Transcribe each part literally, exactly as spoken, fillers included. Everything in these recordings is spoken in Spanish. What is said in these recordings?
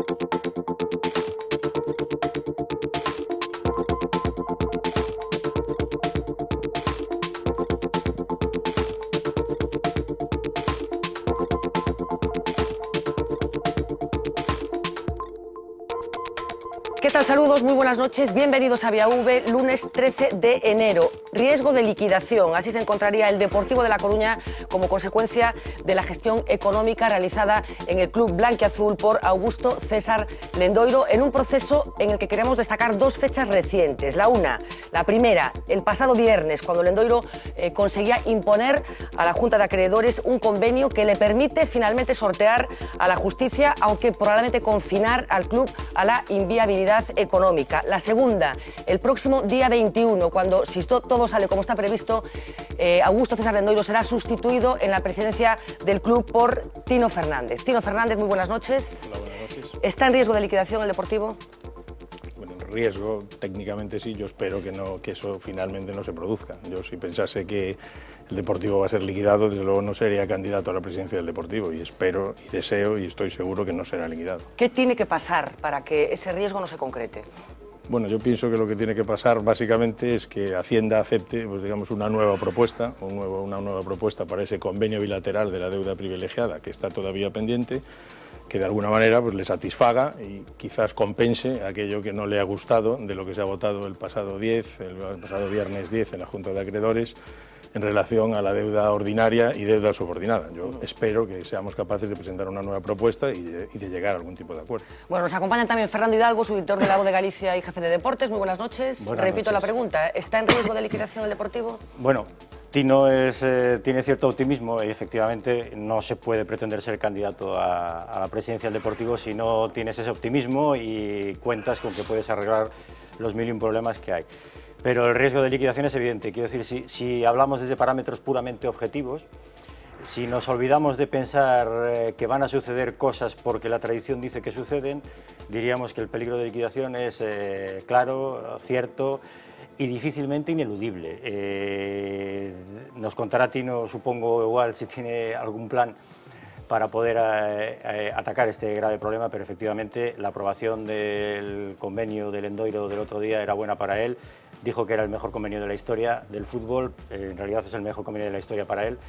¿Qué tal? Saludos, muy buenas noches, bienvenidos a Vía V, lunes trece de enero. Riesgo de liquidación, así se encontraría el Deportivo de La Coruña como consecuencia de la gestión económica realizada en el club blanquiazul por Augusto César Lendoiro, en un proceso en el que queremos destacar dos fechas recientes. La una, la primera, el pasado viernes, cuando Lendoiro eh, conseguía imponer a la Junta de Acreedores un convenio que le permite finalmente sortear a la justicia, aunque probablemente confinar al club a la inviabilidad económica. La segunda, el próximo día veintiuno, cuando, si todo sale como está previsto, eh, Augusto César Lendoiro será sustituido en la presidencia del club por Tino Fernández. Tino Fernández, muy buenas noches. Hola, buenas noches. ¿Está en riesgo de liquidación el Deportivo? Bueno, en riesgo, técnicamente sí, yo espero que, no, que eso finalmente no se produzca. Yo si pensase que el Deportivo va a ser liquidado, desde luego no sería candidato a la presidencia del Deportivo, y espero y deseo y estoy seguro que no será liquidado. ¿Qué tiene que pasar para que ese riesgo no se concrete? Bueno, yo pienso que lo que tiene que pasar básicamente es que Hacienda acepte, pues, digamos, una nueva propuesta, un nuevo, una nueva propuesta para ese convenio bilateral de la deuda privilegiada que está todavía pendiente, que de alguna manera pues, le satisfaga y quizás compense aquello que no le ha gustado de lo que se ha votado el pasado diez, el pasado viernes diez en la Junta de Acreedores, en relación a la deuda ordinaria y deuda subordinada. Yo espero que seamos capaces de presentar una nueva propuesta y de, y de llegar a algún tipo de acuerdo. Bueno, nos acompañan también Fernando Hidalgo, subdirector de La Voz de Galicia y jefe de deportes. Muy buenas noches. Buenas Repito noches. la pregunta, ¿está en riesgo de liquidación el Deportivo? Bueno, Tino es, eh, tiene cierto optimismo y efectivamente no se puede pretender ser candidato a, a la presidencia del Deportivo si no tienes ese optimismo y cuentas con que puedes arreglar los mil y un problemas que hay. Pero el riesgo de liquidación es evidente. Quiero decir, si, si hablamos desde parámetros puramente objetivos, si nos olvidamos de pensar eh, que van a suceder cosas porque la tradición dice que suceden, diríamos que el peligro de liquidación es eh, claro, cierto y difícilmente ineludible. Eh, nos contará Tino, supongo, igual, si tiene algún plan para poder eh, eh, atacar este grave problema, pero efectivamente la aprobación del convenio de Lendoiro del otro día era buena para él. Dijo que era el mejor convenio de la historia del fútbol, eh, en realidad es el mejor convenio de la historia para él,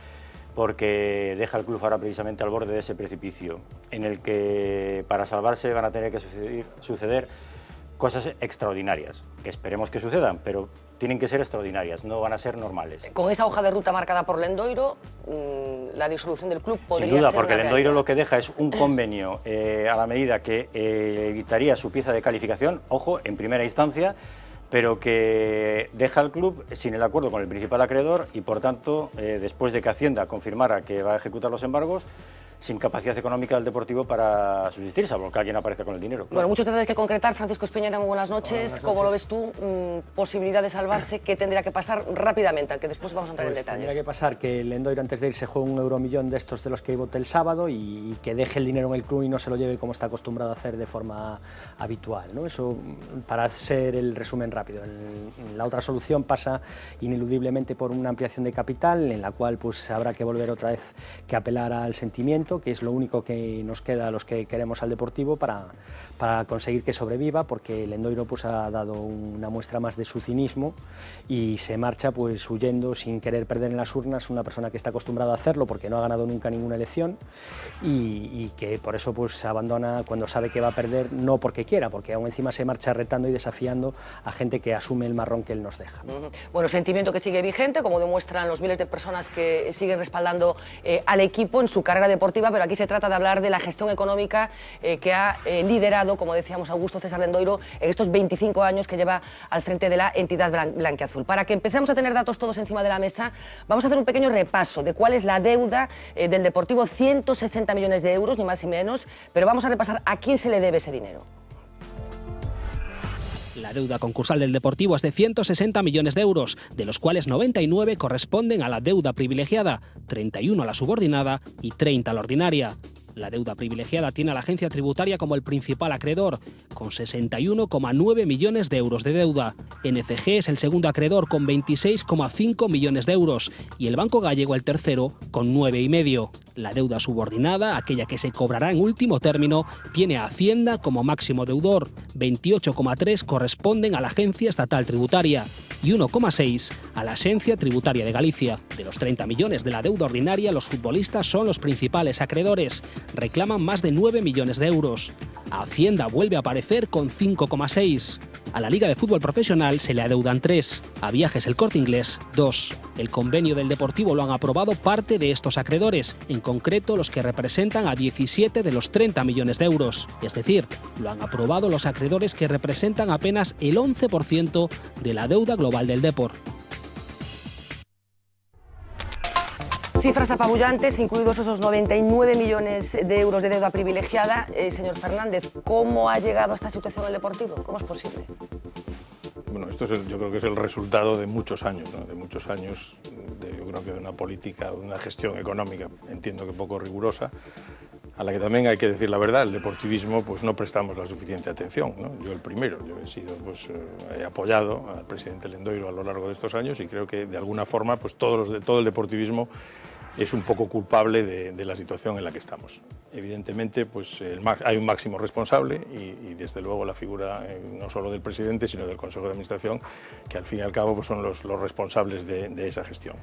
porque deja al club ahora precisamente al borde de ese precipicio, en el que para salvarse van a tener que suceder, suceder cosas extraordinarias, que esperemos que sucedan, pero tienen que ser extraordinarias, no van a ser normales. Con esa hoja de ruta marcada por Lendoiro, mmm, la disolución del club podría Sin duda, ser porque una Lendoiro realidad. lo que deja es un convenio eh, a la medida que eh, evitaría su pieza de calificación, ojo, en primera instancia, pero que deja al club sin el acuerdo con el principal acreedor y, por tanto, eh, después de que Hacienda confirmara que va a ejecutar los embargos, sin capacidad económica del Deportivo para subsistir, salvo que alguien aparezca con el dinero. Claro. Bueno, muchos tendréis que concretar. Francisco Espeñera, muy buenas noches. Buenas ¿Cómo noches. lo ves tú? Mm, posibilidad de salvarse, ¿qué tendría que pasar rápidamente? Que después vamos a entrar Pues en detalles. tendría que pasar que el Lendoiro antes de irse juegue un euromillón de estos de los que voté el sábado y, y que deje el dinero en el club y no se lo lleve como está acostumbrado a hacer de forma habitual, ¿no? Eso para hacer el resumen rápido. El, la otra solución pasa ineludiblemente por una ampliación de capital en la cual pues habrá que volver otra vez que apelar al sentimiento, que es lo único que nos queda a los que queremos al Deportivo para, para conseguir que sobreviva, porque el Lendoiro pues ha dado una muestra más de su cinismo y se marcha pues huyendo sin querer perder en las urnas, una persona que está acostumbrada a hacerlo porque no ha ganado nunca ninguna elección y, y que por eso pues se abandona cuando sabe que va a perder, no porque quiera, porque aún encima se marcha retando y desafiando a gente que asume el marrón que él nos deja. Uh-huh. Bueno, sentimiento que sigue vigente, como demuestran los miles de personas que siguen respaldando eh, al equipo en su carrera deportiva, pero aquí se trata de hablar de la gestión económica eh, que ha eh, liderado, como decíamos, Augusto César Lendoiro en estos veinticinco años que lleva al frente de la entidad blan blanquiazul. Para que empecemos a tener datos todos encima de la mesa, vamos a hacer un pequeño repaso de cuál es la deuda eh, del Deportivo, ciento sesenta millones de euros, ni más ni menos, pero vamos a repasar a quién se le debe ese dinero. La deuda concursal del Deportivo es de ciento sesenta millones de euros, de los cuales noventa y nueve corresponden a la deuda privilegiada, treinta y uno a la subordinada y treinta a la ordinaria. La deuda privilegiada tiene a la agencia tributaria como el principal acreedor, con sesenta y uno coma nueve millones de euros de deuda. N C G es el segundo acreedor con veintiséis coma cinco millones de euros y el Banco Gallego el tercero con nueve coma cinco. La deuda subordinada, aquella que se cobrará en último término, tiene a Hacienda como máximo deudor. veintiocho coma tres corresponden a la Agencia Estatal Tributaria y uno coma seis a la Agencia Tributaria de Galicia. De los treinta millones de la deuda ordinaria, los futbolistas son los principales acreedores. Reclaman más de nueve millones de euros. A Hacienda vuelve a aparecer con cinco coma seis. A la Liga de Fútbol Profesional se le adeudan tres. A Viajes El Corte Inglés, dos. El convenio del Deportivo lo han aprobado parte de estos acreedores, en concreto los que representan a diecisiete de los treinta millones de euros. Es decir, lo han aprobado los acreedores que representan apenas el once por ciento de la deuda global del Depor. Cifras apabullantes, incluidos esos noventa y nueve millones de euros de deuda privilegiada. Eh, señor Fernández, ¿cómo ha llegado a esta situación el Deportivo? ¿Cómo es posible? Bueno, esto es el, yo creo que es el resultado de muchos años, ¿no? de muchos años, de, yo creo que de una política, de una gestión económica, entiendo que poco rigurosa, a la que también hay que decir la verdad, el deportivismo pues no prestamos la suficiente atención, ¿no? Yo el primero, yo he sido, pues he apoyado al presidente Lendoiro a lo largo de estos años y creo que de alguna forma pues todos los de, todo el deportivismo es un poco culpable de, de la situación en la que estamos. Evidentemente pues el, hay un máximo responsable y, y desde luego la figura eh, no solo del presidente sino del Consejo de Administración, que al fin y al cabo pues, son los, los responsables de, de esa gestión.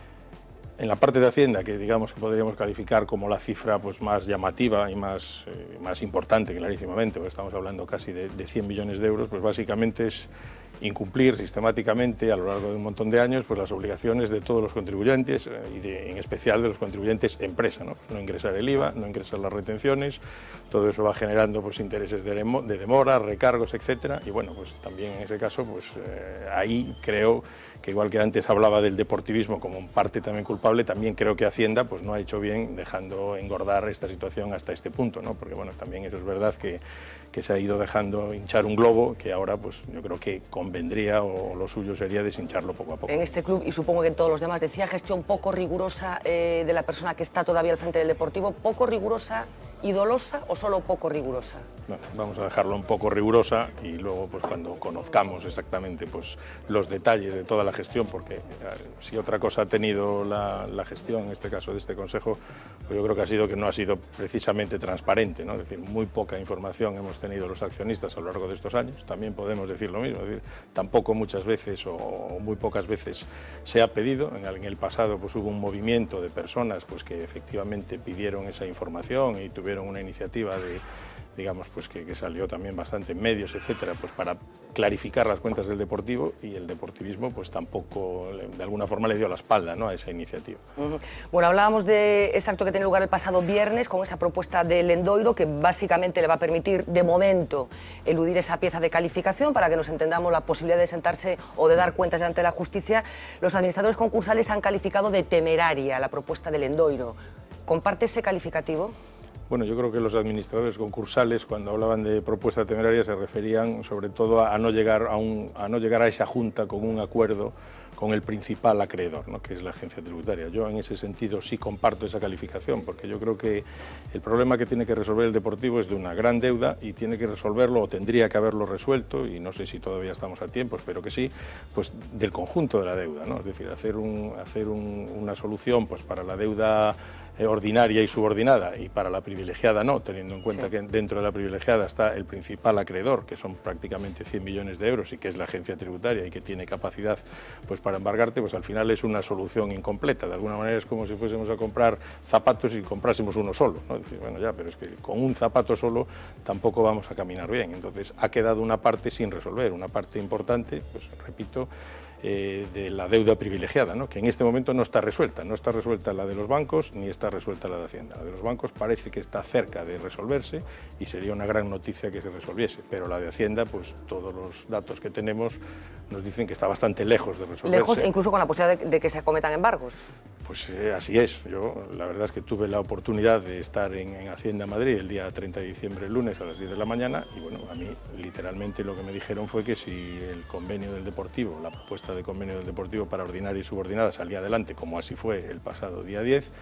En la parte de Hacienda, que digamos que podríamos calificar como la cifra pues, más llamativa y más, eh, más importante, clarísimamente, porque estamos hablando casi de, de cien millones de euros, pues básicamente es incumplir sistemáticamente a lo largo de un montón de años pues, las obligaciones de todos los contribuyentes eh, y de, en especial de los contribuyentes empresa, ¿no? Pues no ingresar el I V A, no ingresar las retenciones, todo eso va generando pues, intereses de, de demora, recargos, etcétera, y bueno, pues también en ese caso, pues eh, ahí creo que igual que antes hablaba del deportivismo como parte también culpable, también creo que Hacienda pues, no ha hecho bien dejando engordar esta situación hasta este punto, ¿no? Porque bueno, también eso es verdad que, que se ha ido dejando hinchar un globo que ahora pues, yo creo que convendría o lo suyo sería deshincharlo poco a poco. En este club, y supongo que en todos los demás, decía gestión poco rigurosa eh, de la persona que está todavía al frente del Deportivo, poco rigurosa y dolosa o solo poco rigurosa. Bueno, vamos a dejarlo un poco rigurosa y luego pues cuando conozcamos exactamente pues los detalles de toda la gestión, porque si otra cosa ha tenido la, la gestión, en este caso de este Consejo, pues yo creo que ha sido que no ha sido precisamente transparente, ¿no? Es decir, muy poca información hemos tenido los accionistas a lo largo de estos años, también podemos decir lo mismo, es decir, tampoco muchas veces o muy pocas veces se ha pedido, en el, en el pasado pues hubo un movimiento de personas pues que efectivamente pidieron esa información y tuvieron una iniciativa de, digamos, pues que, que salió también bastante en medios, etcétera, pues para clarificar las cuentas del Deportivo y el deportivismo pues tampoco de alguna forma le dio la espalda, ¿no?, a esa iniciativa. Uh-huh. Bueno, hablábamos de ese acto que tiene lugar el pasado viernes con esa propuesta de Lendoiro que básicamente le va a permitir de momento eludir esa pieza de calificación para que nos entendamos la posibilidad de sentarse o de dar cuentas ante la justicia. Los administradores concursales han calificado de temeraria la propuesta de Lendoiro. ¿Comparte ese calificativo? Bueno, yo creo que los administradores concursales, cuando hablaban de propuesta temeraria, se referían sobre todo a no llegar a, un, a, no llegar a esa junta con un acuerdo con el principal acreedor, ¿no?, que es la agencia tributaria. Yo en ese sentido sí comparto esa calificación, porque yo creo que el problema que tiene que resolver el Deportivo es de una gran deuda y tiene que resolverlo, o tendría que haberlo resuelto, y no sé si todavía estamos a tiempo, espero que sí, pues del conjunto de la deuda, ¿no? Es decir, hacer, un, hacer un, una solución pues, para la deuda ordinaria y subordinada y para la privilegiada no, teniendo en cuenta sí. que dentro de la privilegiada está el principal acreedor, que son prácticamente cien millones de euros y que es la agencia tributaria y que tiene capacidad pues, para embargarte, pues al final es una solución incompleta. De alguna manera es como si fuésemos a comprar zapatos y comprásemos uno solo, ¿no? Es decir, bueno, ya, pero es que con un zapato solo tampoco vamos a caminar bien. Entonces ha quedado una parte sin resolver, una parte importante, pues repito, Eh, de la deuda privilegiada, ¿no?, que en este momento no está resuelta, no está resuelta la de los bancos ni está resuelta la de Hacienda. La de los bancos parece que está cerca de resolverse y sería una gran noticia que se resolviese, pero la de Hacienda, pues todos los datos que tenemos nos dicen que está bastante lejos de resolverse. Lejos, incluso con la posibilidad de, de que se acometan embargos. Pues eh, así es. Yo la verdad es que tuve la oportunidad de estar en, en Hacienda Madrid el día treinta de diciembre, el lunes, a las diez de la mañana, y bueno, a mí literalmente lo que me dijeron fue que si el convenio del Deportivo, la propuesta de convenio del Deportivo para ordinaria y subordinada salía adelante, como así fue el pasado día diez,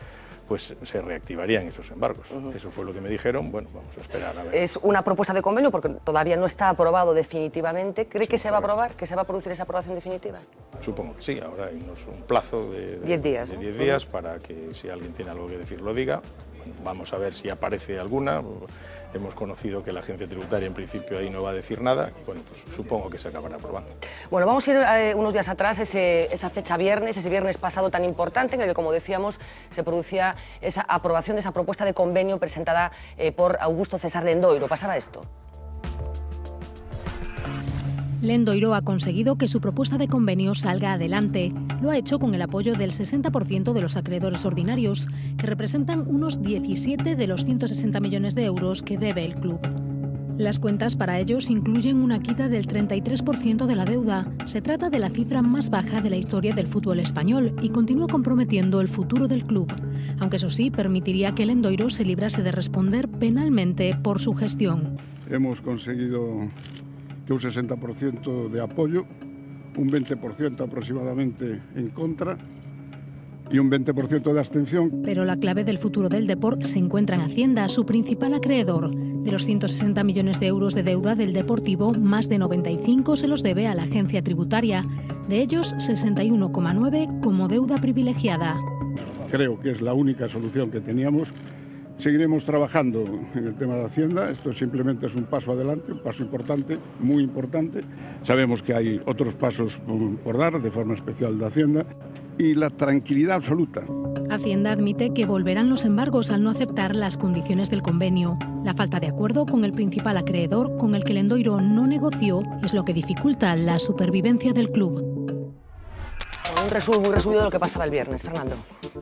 pues se reactivarían esos embargos. Uh-huh. Eso fue lo que me dijeron, bueno, vamos a esperar a ver. Es una propuesta de convenio porque todavía no está aprobado definitivamente. ¿Cree sí, que se va a aprobar, que se va a producir esa aprobación definitiva? Supongo que sí, ahora hay unos, un plazo de diez días, de ¿no? diez días para que si alguien tiene algo que decir lo diga. Bueno, vamos a ver si aparece alguna. Hemos conocido que la agencia tributaria en principio ahí no va a decir nada y bueno, pues supongo que se acabará aprobando. Bueno, vamos a ir eh, unos días atrás, ese, esa fecha viernes, ese viernes pasado tan importante en el que, como decíamos, se producía esa aprobación de esa propuesta de convenio presentada eh, por Augusto César Lendoiro. Pasaba esto. Lendoiro ha conseguido que su propuesta de convenio salga adelante. Lo ha hecho con el apoyo del sesenta por ciento de los acreedores ordinarios, que representan unos diecisiete de los ciento sesenta millones de euros que debe el club. Las cuentas para ellos incluyen una quita del treinta y tres por ciento de la deuda. Se trata de la cifra más baja de la historia del fútbol español y continúa comprometiendo el futuro del club, aunque eso sí permitiría que Lendoiro se librase de responder penalmente por su gestión. Hemos conseguido un sesenta por ciento de apoyo, un veinte por ciento aproximadamente en contra y un veinte por ciento de abstención. Pero la clave del futuro del Depor se encuentra en Hacienda, su principal acreedor. De los ciento sesenta millones de euros de deuda del Deportivo, más de noventa y cinco se los debe a la agencia tributaria. De ellos, sesenta y uno coma nueve como deuda privilegiada. Creo que es la única solución que teníamos. Seguiremos trabajando en el tema de Hacienda, esto simplemente es un paso adelante, un paso importante, muy importante. Sabemos que hay otros pasos por dar, de forma especial de Hacienda, y la tranquilidad absoluta. Hacienda admite que volverán los embargos al no aceptar las condiciones del convenio. La falta de acuerdo con el principal acreedor, con el que Lendoiro no negoció, es lo que dificulta la supervivencia del club. Un resumen muy resumido de lo que pasaba el viernes, Fernando.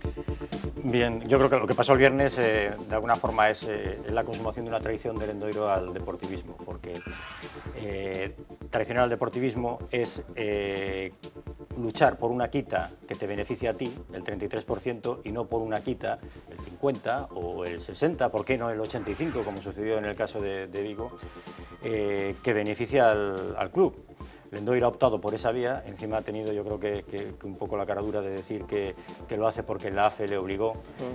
Bien, yo creo que lo que pasó el viernes eh, de alguna forma es eh, la consumación de una traición de Lendoiro al deportivismo, porque eh, traicionar al deportivismo es eh, luchar por una quita que te beneficia a ti, el treinta y tres por ciento, y no por una quita, el cincuenta o el sesenta, ¿por qué no el ochenta y cinco, como sucedió en el caso de, de Vigo, eh, que beneficia al, al club. Lendoiro ha optado por esa vía, encima ha tenido yo creo que, que, que un poco la caradura de decir que, que lo hace porque la A F E le obligó,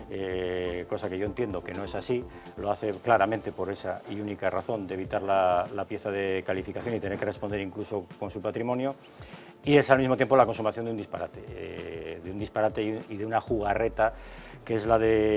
eh, cosa que yo entiendo que no es así, lo hace claramente por esa y única razón de evitar la, la pieza de calificación y tener que responder incluso con su patrimonio, y es al mismo tiempo la consumación de un disparate, eh, de un disparate y de una jugarreta que es la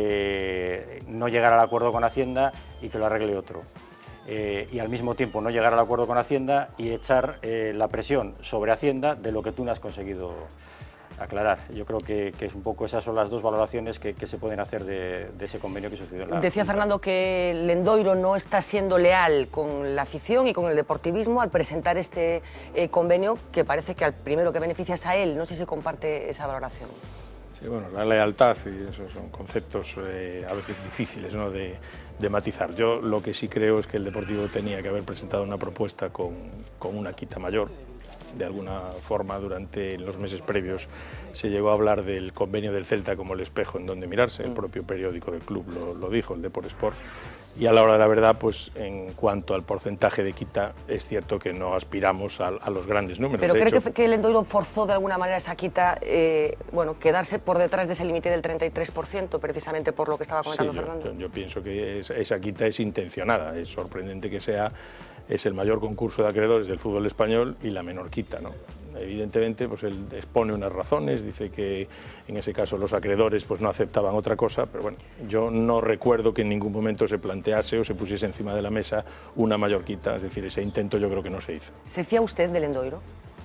de no llegar al acuerdo con Hacienda y que lo arregle otro. Eh, y al mismo tiempo no llegar al acuerdo con Hacienda y echar eh, la presión sobre Hacienda de lo que tú no has conseguido aclarar. Yo creo que, que es un poco esas son las dos valoraciones que, que se pueden hacer de, de ese convenio que sucedió en la... Decía Fernando que Lendoiro no está siendo leal con la afición y con el deportivismo al presentar este eh, convenio que parece que al primero que beneficia es a él. No sé si se comparte esa valoración. Sí, bueno, la lealtad y esos son conceptos eh, a veces difíciles, ¿no?, de, de matizar. Yo lo que sí creo es que el Deportivo tenía que haber presentado una propuesta con, con una quita mayor. De alguna forma, durante los meses previos se llegó a hablar del convenio del Celta como el espejo en donde mirarse. El propio periódico del club lo, lo dijo, el Depor Sport. Y a la hora de la verdad, pues en cuanto al porcentaje de quita, es cierto que no aspiramos a, a los grandes números. Pero de creo hecho, que, que Lendoiro forzó de alguna manera esa quita, eh, bueno, quedarse por detrás de ese límite del treinta y tres por ciento, precisamente por lo que estaba comentando sí, yo, Fernando. Yo, yo pienso que es, esa quita es intencionada. Es sorprendente que sea, es el mayor concurso de acreedores del fútbol español y la menor quita, ¿no? Evidentemente, pues él expone unas razones, dice que en ese caso los acreedores pues no aceptaban otra cosa, pero bueno, yo no recuerdo que en ningún momento se plantease o se pusiese encima de la mesa una mayor quita, es decir, ese intento yo creo que no se hizo. ¿Se fía usted de Lendoiro?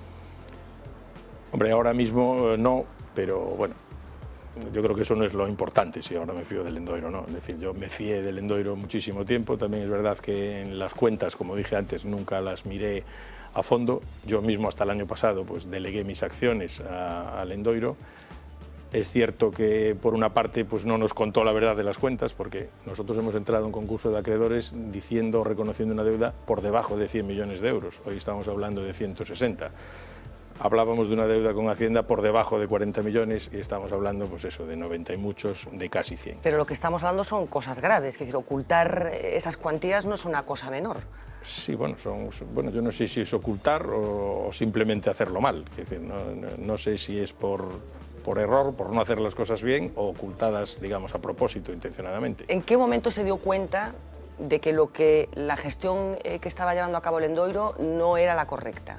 Hombre, ahora mismo no, pero bueno, yo creo que eso no es lo importante, si ahora me fío de Lendoiro o no. Es decir, yo me fié de Lendoiro muchísimo tiempo, también es verdad que en las cuentas, como dije antes, nunca las miré a fondo. Yo mismo hasta el año pasado pues delegué mis acciones a, a Lendoiro. Es cierto que por una parte pues no nos contó la verdad de las cuentas, porque nosotros hemos entrado en un concurso de acreedores diciendo, reconociendo una deuda por debajo de cien millones de euros. Hoy estamos hablando de ciento sesenta. Hablábamos de una deuda con Hacienda por debajo de cuarenta millones y estamos hablando, pues eso, de noventa y muchos, de casi cien. Pero lo que estamos hablando son cosas graves, es decir, ocultar esas cuantías no es una cosa menor. Sí, bueno, son, bueno, yo no sé si es ocultar o, o simplemente hacerlo mal. Es decir, no, no, no sé si es por por error, por no hacer las cosas bien o ocultadas, digamos, a propósito, intencionadamente. ¿En qué momento se dio cuenta de que lo que la gestión eh, que estaba llevando a cabo Lendoiro no era la correcta?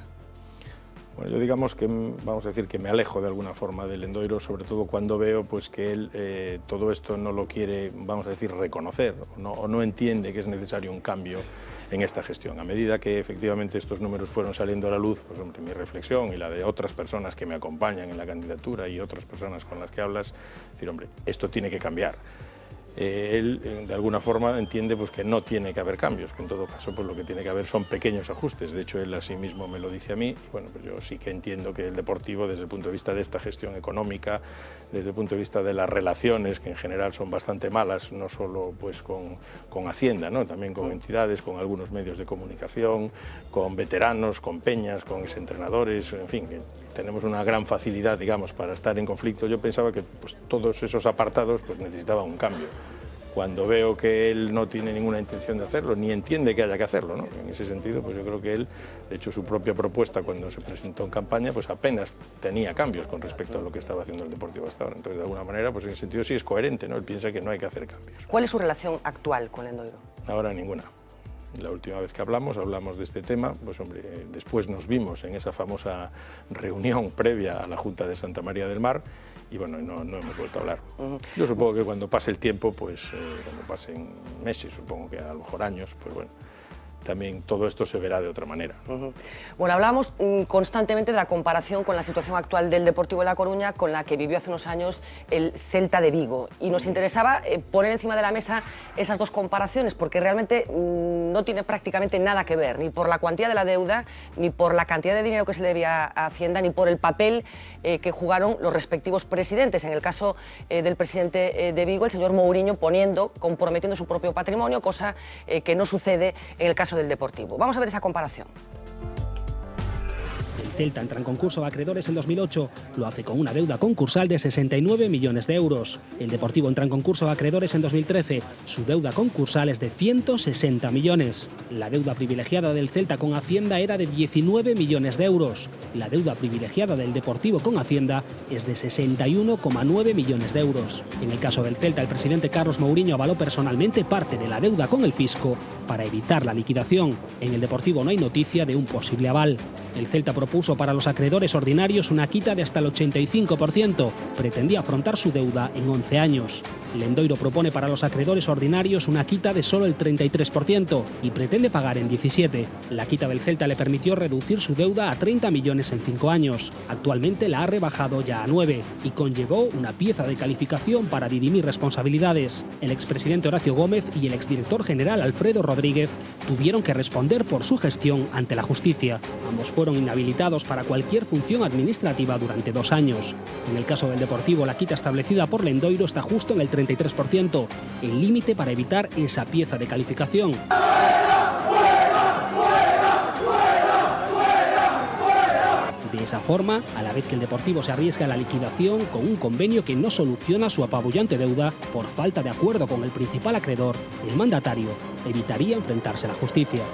Bueno, yo digamos que, vamos a decir, que me alejo de alguna forma del Lendoiro, sobre todo cuando veo pues, que él eh, todo esto no lo quiere, vamos a decir, reconocer o no, o no entiende que es necesario un cambio en esta gestión. A medida que efectivamente estos números fueron saliendo a la luz, pues hombre, mi reflexión y la de otras personas que me acompañan en la candidatura y otras personas con las que hablas, decir, hombre, esto tiene que cambiar. Eh, él, eh, de alguna forma, entiende pues, que no tiene que haber cambios, que en todo caso pues, lo que tiene que haber son pequeños ajustes. De hecho, él así mismo me lo dice a mí, y bueno, pues yo sí que entiendo que el Deportivo, desde el punto de vista de esta gestión económica, desde el punto de vista de las relaciones, que en general son bastante malas, no solo pues, con, con Hacienda, ¿no? También con entidades, con algunos medios de comunicación, con veteranos, con peñas, con exentrenadores, en fin, que tenemos una gran facilidad, digamos, para estar en conflicto. Yo pensaba que pues, todos esos apartados pues, necesitaban un cambio. Cuando veo que él no tiene ninguna intención de hacerlo, ni entiende que haya que hacerlo, ¿no? En ese sentido, pues yo creo que él, de hecho, su propia propuesta cuando se presentó en campaña, pues apenas tenía cambios con respecto a lo que estaba haciendo el Deportivo hasta ahora. Entonces, de alguna manera, pues en ese sentido sí es coherente, ¿no? Él piensa que no hay que hacer cambios. ¿Cuál es su relación actual con Lendoiro? Ahora ninguna. La última vez que hablamos, hablamos de este tema, pues hombre, después nos vimos en esa famosa reunión previa a la Junta de Santa María del Mar y bueno, no, no hemos vuelto a hablar. Uh-huh. Yo supongo que cuando pase el tiempo, pues eh, cuando pasen meses, supongo que a lo mejor años, pues bueno, también todo esto se verá de otra manera. Uh-huh. Bueno, hablamos mm, constantemente de la comparación con la situación actual del Deportivo de La Coruña con la que vivió hace unos años el Celta de Vigo. Y nos interesaba eh, poner encima de la mesa esas dos comparaciones, porque realmente mm, no tiene prácticamente nada que ver, ni por la cuantía de la deuda, ni por la cantidad de dinero que se le debía a Hacienda, ni por el papel eh, que jugaron los respectivos presidentes. En el caso eh, del presidente eh, de Vigo, el señor Mouriño, poniendo, comprometiendo su propio patrimonio, cosa eh, que no sucede en el caso del Deportivo. Vamos a ver esa comparación. El Celta entra en concurso de acreedores en dos mil ocho, lo hace con una deuda concursal de sesenta y nueve millones de euros. El Deportivo entra en concurso de acreedores en dos mil trece, su deuda concursal es de ciento sesenta millones. La deuda privilegiada del Celta con Hacienda era de diecinueve millones de euros. La deuda privilegiada del Deportivo con Hacienda es de sesenta y uno coma nueve millones de euros. En el caso del Celta, el presidente Carlos Mouriño avaló personalmente parte de la deuda con el fisco para evitar la liquidación. En el Deportivo no hay noticia de un posible aval. El Celta propuso para los acreedores ordinarios una quita de hasta el ochenta y cinco por ciento. Pretendía afrontar su deuda en once años. Lendoiro propone para los acreedores ordinarios una quita de solo el treinta y tres por ciento y pretende pagar en diecisiete. La quita del Celta le permitió reducir su deuda a treinta millones en cinco años. Actualmente la ha rebajado ya a nueve y conllevó una pieza de calificación para dirimir responsabilidades. El expresidente Horacio Gómez y el exdirector general Alfredo Rodríguez tuvieron que responder por su gestión ante la justicia. Ambos fueron inhabilitados para cualquier función administrativa durante dos años. En el caso del Deportivo, la quita establecida por Lendoiro está justo en el treinta y tres por ciento, el límite para evitar esa pieza de calificación. De esa forma, a la vez que el Deportivo se arriesga a la liquidación con un convenio que no soluciona su apabullante deuda por falta de acuerdo con el principal acreedor, el mandatario evitaría enfrentarse a la justicia.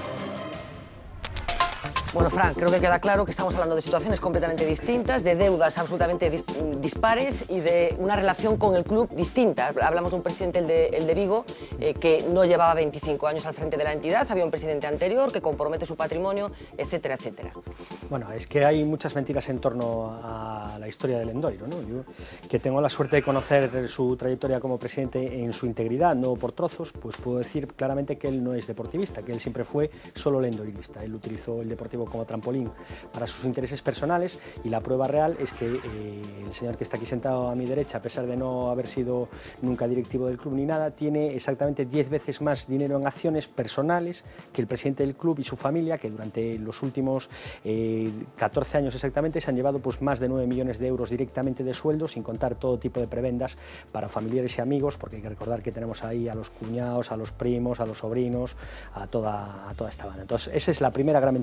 Bueno, Fran, creo que queda claro que estamos hablando de situaciones completamente distintas, de deudas absolutamente dis dispares y de una relación con el club distinta. Hablamos de un presidente, el de, el de Vigo, eh, que no llevaba veinticinco años al frente de la entidad, había un presidente anterior que compromete su patrimonio, etcétera, etcétera. Bueno, es que hay muchas mentiras en torno a la historia de Lendoiro, ¿no? Yo, que tengo la suerte de conocer su trayectoria como presidente en su integridad, no por trozos, pues puedo decir claramente que él no es deportivista, que él siempre fue solo lendoirista. Él utilizó el Deportivo como trampolín para sus intereses personales y la prueba real es que eh, el señor que está aquí sentado a mi derecha, a pesar de no haber sido nunca directivo del club ni nada, tiene exactamente diez veces más dinero en acciones personales que el presidente del club y su familia, que durante los últimos eh, catorce años exactamente se han llevado pues, más de nueve millones de euros directamente de sueldo, sin contar todo tipo de prebendas para familiares y amigos, porque hay que recordar que tenemos ahí a los cuñados, a los primos, a los sobrinos, a toda, a toda esta banda. Entonces, esa es la primera gran mentira del Lendoiro.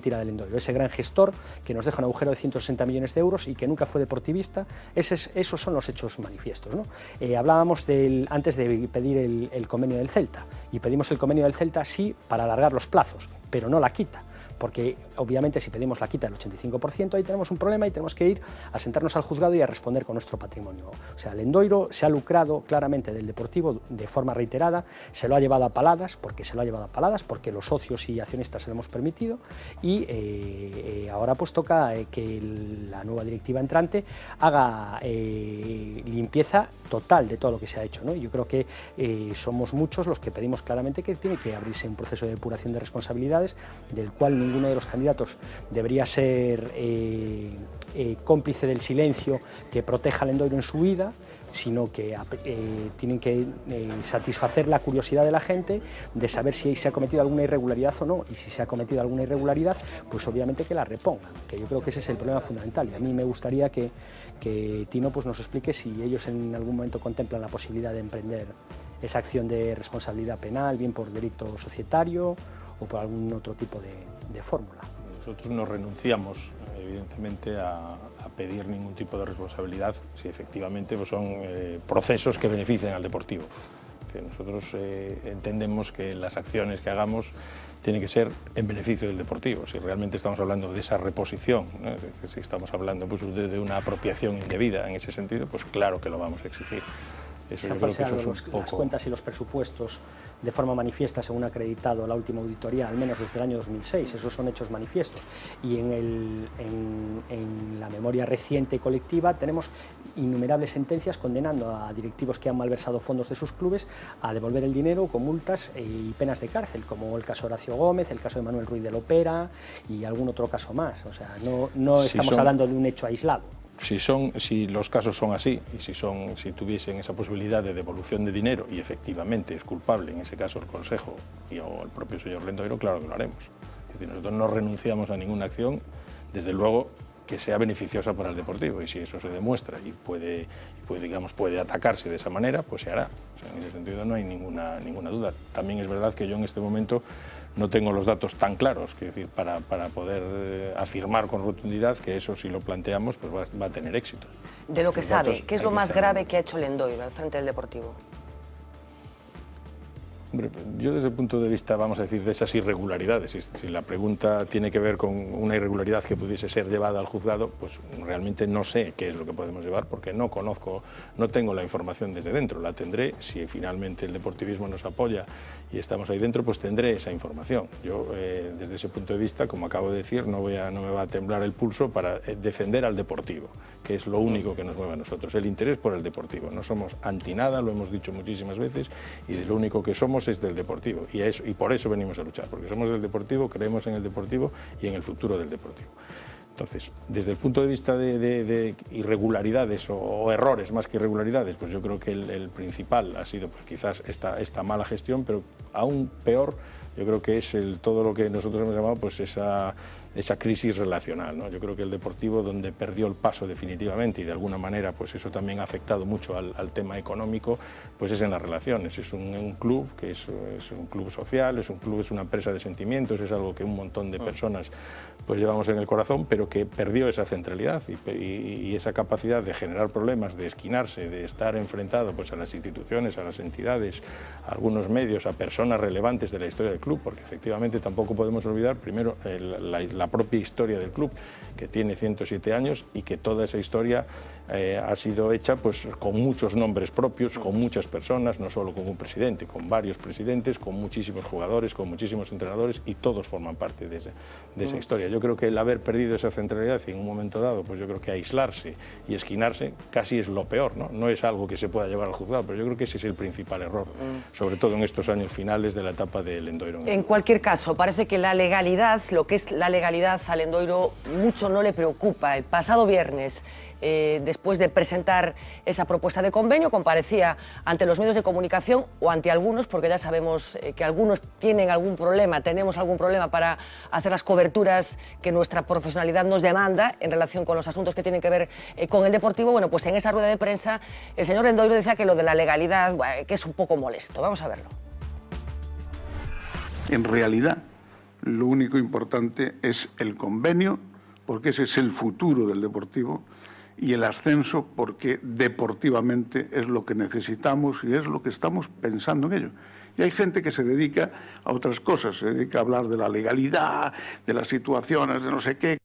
Lendoiro, ese gran gestor que nos deja un agujero de ciento sesenta millones de euros y que nunca fue deportivista. Ese, esos son los hechos manifiestos, ¿no? Eh, hablábamos del, antes de pedir el, el convenio del Celta, y pedimos el convenio del Celta sí para alargar los plazos, pero no la quita, porque obviamente si pedimos la quita del ochenta y cinco por ciento ahí tenemos un problema y tenemos que ir a sentarnos al juzgado y a responder con nuestro patrimonio. O sea, Lendoiro se ha lucrado claramente del Deportivo de forma reiterada, se lo ha llevado a paladas, porque se lo ha llevado a paladas, porque los socios y accionistas se lo hemos permitido, y eh, eh, ahora pues toca eh, que la nueva directiva entrante haga eh, limpieza total de todo lo que se ha hecho, ¿no? Yo creo que eh, somos muchos los que pedimos claramente que tiene que abrirse un proceso de depuración de responsabilidades, del cual ninguno de los candidatos debería ser eh, eh, cómplice del silencio que proteja a Lendoiro en su vida, sino que eh, tienen que eh, satisfacer la curiosidad de la gente de saber si se ha cometido alguna irregularidad o no, y si se ha cometido alguna irregularidad, pues obviamente que la repongan, que yo creo que ese es el problema fundamental. Y a mí me gustaría que, que Tino pues, nos explique si ellos en algún momento contemplan la posibilidad de emprender esa acción de responsabilidad penal, bien por delito societario o por algún otro tipo de, de fórmula. Nosotros no renunciamos, evidentemente, a, a pedir ningún tipo de responsabilidad si efectivamente pues, son eh, procesos que beneficien al Deportivo. Es decir, nosotros eh, entendemos que las acciones que hagamos tienen que ser en beneficio del Deportivo. Si realmente estamos hablando de esa reposición, ¿no? Es decir, si estamos hablando pues, de, de una apropiación indebida en ese sentido, pues claro que lo vamos a exigir. Eso, yo creo que eso es un los, poco... Las cuentas y los presupuestos de forma manifiesta, según ha acreditado la última auditoría, al menos desde el año dos mil seis, esos son hechos manifiestos. Y en, el, en, en la memoria reciente colectiva tenemos innumerables sentencias condenando a directivos que han malversado fondos de sus clubes a devolver el dinero con multas y penas de cárcel, como el caso Horacio Gómez, el caso de Manuel Ruiz de Lopera y algún otro caso más. O sea, no, no si estamos son... hablando de un hecho aislado. Si, son, si los casos son así y si, son, si tuviesen esa posibilidad de devolución de dinero y efectivamente es culpable, en ese caso el Consejo y, o el propio señor Lendoiro, claro que lo haremos. Es decir, nosotros no renunciamos a ninguna acción, desde luego que sea beneficiosa para el Deportivo, y si eso se demuestra y puede, y puede, digamos, puede atacarse de esa manera, pues se hará. O sea, en ese sentido no hay ninguna, ninguna duda. También es verdad que yo en este momento no tengo los datos tan claros, que decir, para, para poder eh, afirmar con rotundidad que eso, si lo planteamos, pues va, va a tener éxito. De lo que Los sabe, ¿qué es lo más grave que ha hecho Lendoiro al frente del Deportivo? Hombre, yo desde el punto de vista, vamos a decir, de esas irregularidades, si, si la pregunta tiene que ver con una irregularidad que pudiese ser llevada al juzgado, pues realmente no sé qué es lo que podemos llevar, porque no conozco, no tengo la información desde dentro, la tendré, si finalmente el deportivismo nos apoya y estamos ahí dentro, pues tendré esa información. Yo, eh, desde ese punto de vista, como acabo de decir, no, voy a, no me va a temblar el pulso para defender al Deportivo, que es lo único que nos mueve a nosotros, el interés por el Deportivo. No somos anti nada, lo hemos dicho muchísimas veces, y de lo único que somos es del Deportivo, y, eso, y por eso venimos a luchar, porque somos del Deportivo, creemos en el Deportivo y en el futuro del Deportivo. Entonces, desde el punto de vista de, de, de irregularidades o, o errores más que irregularidades, pues yo creo que el, el principal ha sido pues, quizás esta, esta mala gestión, pero aún peor yo creo que es el, todo lo que nosotros hemos llamado pues esa, esa crisis relacional, ¿no? Yo creo que el Deportivo, donde perdió el paso definitivamente, y de alguna manera pues eso también ha afectado mucho al, al tema económico, pues es en las relaciones. Es un, un club que es, es un club social, es un club, es una empresa de sentimientos, es algo que un montón de personas pues llevamos en el corazón, pero que perdió esa centralidad y, y, y esa capacidad de generar problemas, de esquinarse, de estar enfrentado pues a las instituciones, a las entidades, a algunos medios, a personas relevantes de la historia del club, porque efectivamente tampoco podemos olvidar primero el, la, la propia historia del club, que tiene ciento siete años y que toda esa historia eh, ha sido hecha pues con muchos nombres propios, con muchas personas, no solo con un presidente, con varios presidentes, con muchísimos jugadores, con muchísimos entrenadores, y todos forman parte de esa, de esa historia. Yo creo que el haber perdido esa centralidad y en un momento dado, pues yo creo que aislarse y esquinarse casi es lo peor, ¿no? No es algo que se pueda llevar al juzgado, pero yo creo que ese es el principal error, sobre todo en estos años finales de la etapa de Lendoiro. En cualquier caso, parece que la legalidad, lo que es la legalidad a Lendoiro, mucho no le preocupa. El pasado viernes, eh, después de presentar esa propuesta de convenio, comparecía ante los medios de comunicación, o ante algunos, porque ya sabemos eh, que algunos tienen algún problema, tenemos algún problema para hacer las coberturas que nuestra profesionalidad nos demanda en relación con los asuntos que tienen que ver eh, con el Deportivo. Bueno, pues en esa rueda de prensa el señor Lendoiro decía que lo de la legalidad, bueno, que es un poco molesto. Vamos a verlo. En realidad, lo único importante es el convenio, porque ese es el futuro del Deportivo, y el ascenso porque deportivamente es lo que necesitamos y es lo que estamos pensando en ello. Y hay gente que se dedica a otras cosas, se dedica a hablar de la legalidad, de las situaciones, de no sé qué.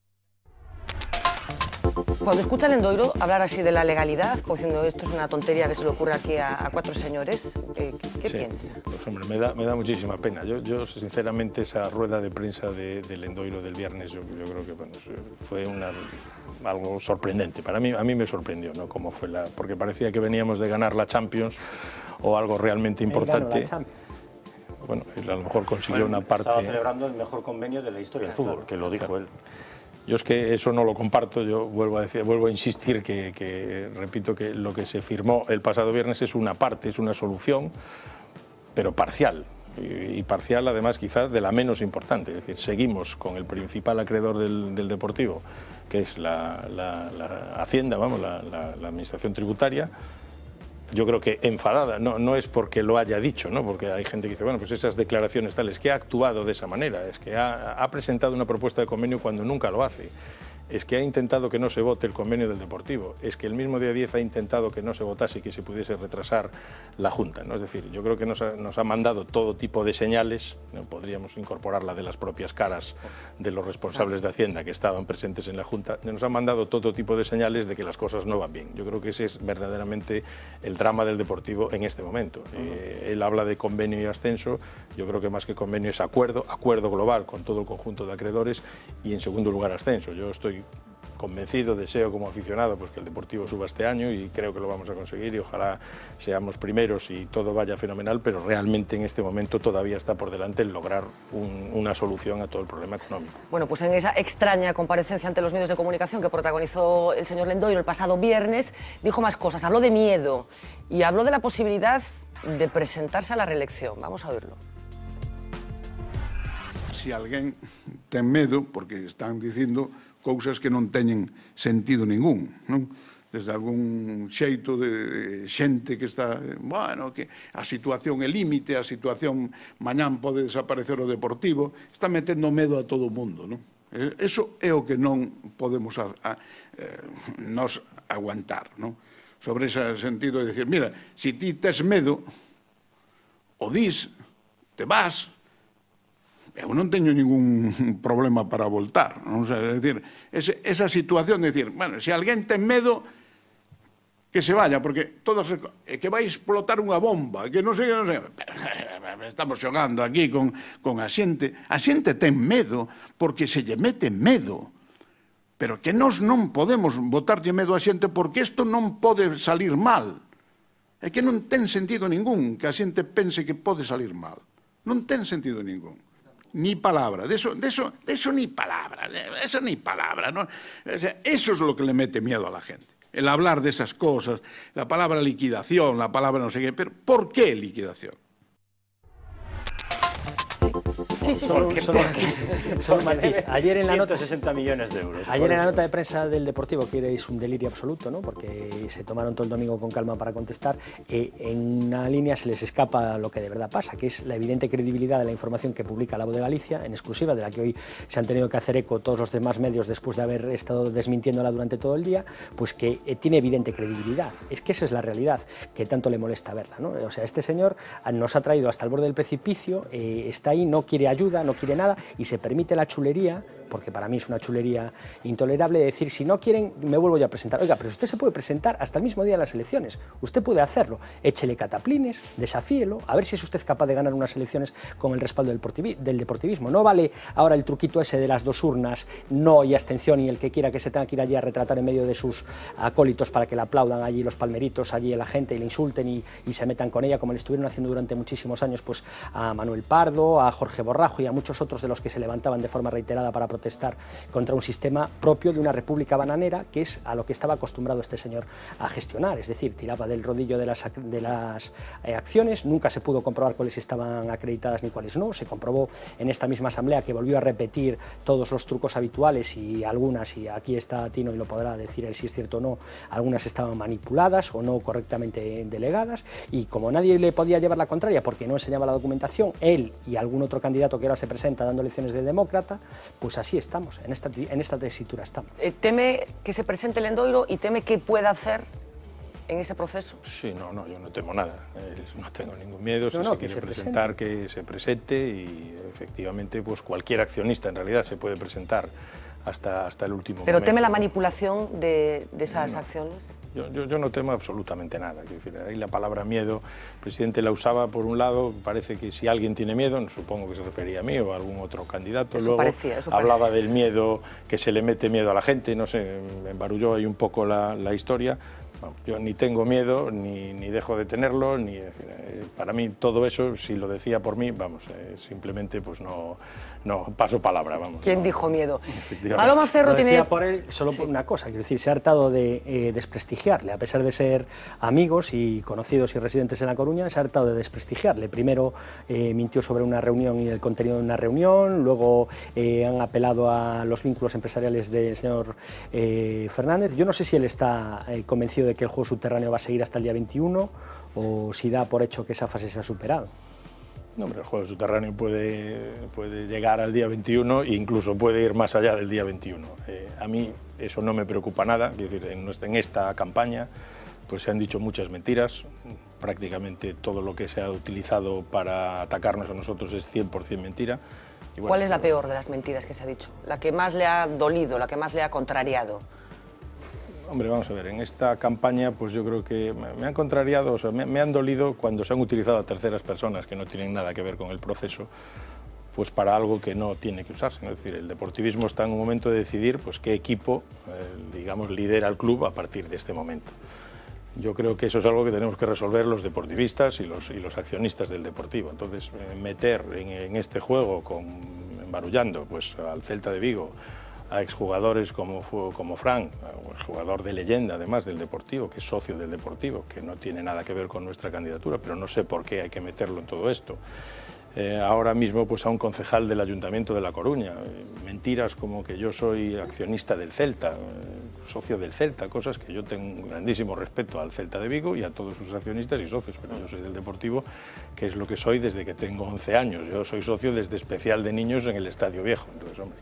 Cuando escucha al Lendoiro hablar así de la legalidad, como diciendo esto es una tontería que se le ocurre aquí a, a cuatro señores, ¿qué, qué sí, piensa? Pues hombre, me da, me da muchísima pena. Yo, yo sinceramente, esa rueda de prensa de, de Lendoiro del viernes, yo, yo creo que bueno, fue una, algo sorprendente. Para mí, a mí me sorprendió, ¿no? Cómo fue la, porque parecía que veníamos de ganar la Champions o algo realmente importante. Bueno, él a lo mejor consiguió bueno, una parte... Estaba celebrando el mejor convenio de la historia del fútbol, que lo dijo claro. él. Yo es que eso no lo comparto, yo vuelvo a decir, vuelvo a insistir que, que, repito, que lo que se firmó el pasado viernes es una parte, es una solución, pero parcial. Y, y parcial, además, quizás de la menos importante. Es decir, seguimos con el principal acreedor del, del Deportivo, que es la, la, la Hacienda, vamos, la, la, la Administración Tributaria. Yo creo que enfadada, no, no es porque lo haya dicho, ¿no? Porque hay gente que dice, bueno, pues esas declaraciones tales, que ha actuado de esa manera, es que ha, ha presentado una propuesta de convenio cuando nunca lo hace, es que ha intentado que no se vote el convenio del Deportivo, es que el mismo día diez ha intentado que no se votase y que se pudiese retrasar la Junta, ¿no? Es decir, yo creo que nos ha, nos ha mandado todo tipo de señales, ¿no? Podríamos incorporar la de las propias caras de los responsables de Hacienda que estaban presentes en la Junta, nos ha mandado todo tipo de señales de que las cosas no van bien. Yo creo que ese es verdaderamente el drama del Deportivo en este momento. Eh, él habla de convenio y ascenso, yo creo que más que convenio es acuerdo, acuerdo global con todo el conjunto de acreedores y en segundo lugar ascenso. Yo estoy convencido, deseo como aficionado pues que el Deportivo suba este año y creo que lo vamos a conseguir y ojalá seamos primeros y todo vaya fenomenal, pero realmente en este momento todavía está por delante el lograr un, una solución a todo el problema económico. Bueno, pues en esa extraña comparecencia ante los medios de comunicación que protagonizó el señor Lendoiro el pasado viernes, dijo más cosas, habló de miedo y habló de la posibilidad de presentarse a la reelección. Vamos a oírlo. Si alguén ten medo, porque están dicindo cousas que non teñen sentido ningún, non? Desde algún xeito de xente que está, bueno, que a situación é límite, a situación mañán pode desaparecer o Deportivo, está metendo medo a todo o mundo, non? Eso é o que non podemos a, a, eh, nos aguantar, non? Sobre ese sentido de decir, mira, si ti tes medo, o dis, te vas, eu non teño ningún problema para voltar, non? O sea, é dicir, ese, esa situación de decir, bueno, se alguén ten medo, que se vaya, porque todos, que vai explotar unha bomba, que non sei, non sei, estamos xogando aquí con, con a xente, a xente ten medo porque se lle mete medo, pero que nós non podemos botarlle medo a xente porque isto non pode salir mal, é que non ten sentido ningún que a xente pense que pode salir mal, non ten sentido ningún. Ni palabra, de eso, de eso, de eso ni palabra, de eso ni palabra, ¿no? O sea, eso es lo que le mete miedo a la gente, el hablar de esas cosas, la palabra liquidación, la palabra no sé qué, pero ¿por qué liquidación? Sí, sí, solo, sí. solo, solo un matiz. Ayer en la nota, ciento sesenta millones de euros. ayer en la nota de prensa del Deportivo, que es un delirio absoluto, ¿no? Porque se tomaron todo el domingo con calma para contestar, eh, en una línea se les escapa lo que de verdad pasa, que es la evidente credibilidad de la información que publica La Voz de Galicia, en exclusiva, de la que hoy se han tenido que hacer eco todos los demás medios después de haber estado desmintiéndola durante todo el día, pues que eh, tiene evidente credibilidad. Es que esa es la realidad, que tanto le molesta verla, ¿no? O sea, este señor nos ha traído hasta el borde del precipicio, eh, está ahí, no quiere ayuda, no quiere nada y se permite la chulería, porque para mí es una chulería intolerable, de decir, si no quieren, me vuelvo yo a presentar. Oiga, pero usted se puede presentar hasta el mismo día de las elecciones, usted puede hacerlo, échele cataplines, desafíelo, a ver si es usted capaz de ganar unas elecciones con el respaldo del, del deportivismo. No vale ahora el truquito ese de las dos urnas, no y abstención, y el que quiera que se tenga que ir allí a retratar en medio de sus acólitos para que le aplaudan allí los palmeritos, allí a la gente y le insulten y, y se metan con ella, como le estuvieron haciendo durante muchísimos años pues a Manuel Pardo, a Jorge Borrajo y a muchos otros de los que se levantaban de forma reiterada para protestar contra un sistema propio de una república bananera, que es a lo que estaba acostumbrado este señor a gestionar, es decir, tiraba del rodillo de las, de las eh, acciones, nunca se pudo comprobar cuáles estaban acreditadas ni cuáles no, se comprobó en esta misma asamblea que volvió a repetir todos los trucos habituales y algunas, y aquí está Tino y lo podrá decir él si es cierto o no, algunas estaban manipuladas o no correctamente delegadas, y como nadie le podía llevar la contraria porque no enseñaba la documentación, él y algún otro candidato que ahora se presenta dando lecciones de demócrata, pues así estamos, en esta, en esta tesitura estamos. Eh, ¿Teme que se presente Lendoiro y teme qué pueda hacer en ese proceso? Sí, no, no, yo no temo nada, eh, no tengo ningún miedo, si no, no, se quiere se presentar, presente. que se presente y efectivamente pues cualquier accionista en realidad se puede presentar hasta, hasta el último ¿Pero momento. teme la manipulación de, de esas no. acciones? Yo, yo, yo no temo absolutamente nada, quiero decir, ahí la palabra miedo, el presidente la usaba por un lado, parece que si alguien tiene miedo, supongo que se refería a mí o a algún otro candidato, eso luego parecía, eso hablaba parecía. del miedo, que se le mete miedo a la gente, no sé, embarulló ahí un poco la, la historia. Vamos, yo ni tengo miedo, ni, ni dejo de tenerlo, ni, es decir, eh, para mí todo eso, si lo decía por mí, vamos, eh, simplemente pues no, no paso palabra, vamos. ¿Quién no, dijo miedo? Paloma Ferro lo decía tiene... por él, solo sí. por una cosa, quiero decir, se ha hartado de eh, desprestigiarle, a pesar de ser amigos y conocidos y residentes en La Coruña, se ha hartado de desprestigiarle. Primero eh, mintió sobre una reunión y el contenido de una reunión, luego eh, han apelado a los vínculos empresariales del señor eh, Fernández. Yo no sé si él está eh, convencido de que el juego subterráneo va a seguir hasta el día veintiuno o si da por hecho que esa fase se ha superado. No, hombre, el juego subterráneo puede, puede llegar al día veintiuno e incluso puede ir más allá del día veintiuno. Eh, a mí eso no me preocupa nada, es decir, en, nuestra, en esta campaña pues se han dicho muchas mentiras, prácticamente todo lo que se ha utilizado para atacarnos a nosotros es cien por cien mentira. Y bueno, ¿cuál es la peor de las mentiras que se ha dicho? La que más le ha dolido, la que más le ha contrariado. Hombre, vamos a ver, en esta campaña pues yo creo que me han contrariado, o sea, me, me han dolido cuando se han utilizado a terceras personas que no tienen nada que ver con el proceso, pues para algo que no tiene que usarse, ¿no? Es decir, el deportivismo está en un momento de decidir pues qué equipo, eh, digamos, lidera el club a partir de este momento. Yo creo que eso es algo que tenemos que resolver los deportivistas y los, y los accionistas del Deportivo. Entonces, eh, meter en, en este juego, con, embarullando pues, al Celta de Vigo, a exjugadores como, como Fran, un jugador de leyenda además del Deportivo, que es socio del Deportivo, que no tiene nada que ver con nuestra candidatura, pero no sé por qué hay que meterlo en todo esto. Eh, ahora mismo pues, a un concejal del Ayuntamiento de La Coruña, eh, mentiras como que yo soy accionista del Celta, eh, socio del Celta, cosas que yo tengo un grandísimo respeto al Celta de Vigo y a todos sus accionistas y socios, pero yo soy del Deportivo, que es lo que soy desde que tengo once años, yo soy socio desde especial de niños en el Estadio Viejo, entonces hombre,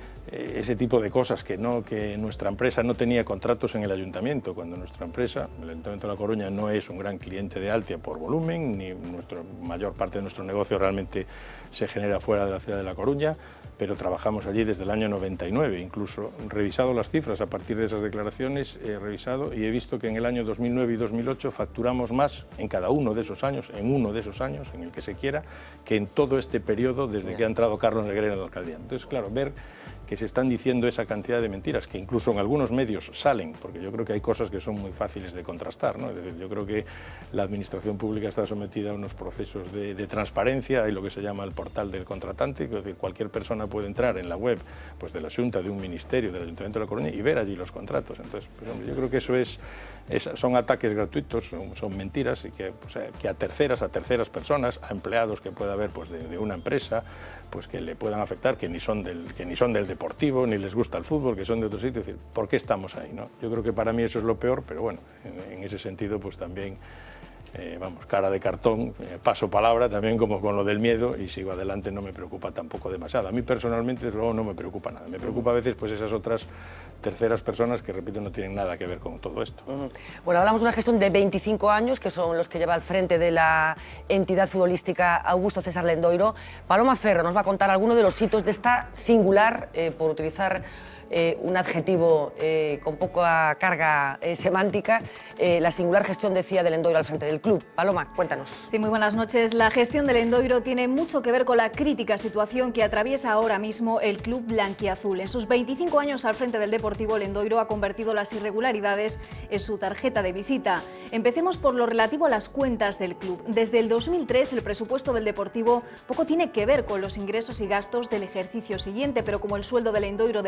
ese tipo de cosas, que, no, que nuestra empresa no tenía contratos en el ayuntamiento, cuando nuestra empresa, el Ayuntamiento de La Coruña, no es un gran cliente de Altia por volumen, ni nuestra mayor parte de nuestro negocio realmente se genera fuera de la ciudad de La Coruña, pero trabajamos allí desde el año noventa y nueve, incluso revisado las cifras a partir de esas declaraciones, he revisado y he visto que en el año dos mil nueve y dos mil ocho facturamos más en cada uno de esos años, en uno de esos años, en el que se quiera, que en todo este periodo desde que ha entrado Carlos Reguera en la alcaldía. Entonces, claro, ver que se están diciendo esa cantidad de mentiras, que incluso en algunos medios salen, porque yo creo que hay cosas que son muy fáciles de contrastar, ¿no? Es decir, yo creo que la administración pública está sometida a unos procesos de, de transparencia, hay lo que se llama el portal del contratante, es decir, cualquier persona puede entrar en la web pues, de la Xunta, de un ministerio, del Ayuntamiento de La Coruña y ver allí los contratos. Entonces, pues, hombre, yo creo que eso es, es son ataques gratuitos, son, son mentiras, y que, pues, que a terceras, a terceras personas, a empleados que pueda haber pues, de, de una empresa, pues que le puedan afectar, que ni son del, que ni son del deportivo, ni les gusta el fútbol, que son de otro sitio, es decir, ¿por qué estamos ahí, no? Yo creo que para mí eso es lo peor, pero bueno, en, en ese sentido pues también, eh, vamos, cara de cartón, eh, paso palabra también como con lo del miedo y sigo adelante, no me preocupa tampoco demasiado. A mí personalmente, desde luego, no me preocupa nada, me preocupa a veces pues esas otras terceras personas que, repito, no tienen nada que ver con todo esto. Uh-huh. Bueno, hablamos de una gestión de veinticinco años, que son los que lleva al frente de la entidad futbolística Augusto César Lendoiro. Paloma Ferro nos va a contar algunos de los hitos de esta singular, eh, por utilizar eh, un adjetivo eh, con poca carga eh, semántica, eh, la singular gestión, decía, de Lendoiro al frente del club. Paloma, cuéntanos. Sí, muy buenas noches. La gestión de Lendoiro tiene mucho que ver con la crítica situación que atraviesa ahora mismo el club blanquiazul. En sus veinticinco años al frente del Deportivo, Lendoiro ha convertido las irregularidades en su tarjeta de visita. Empecemos por lo relativo a las cuentas del club. Desde el dos mil tres, el presupuesto del Deportivo poco tiene que ver con los ingresos y gastos del ejercicio siguiente, pero como el sueldo de Lendoiro depende del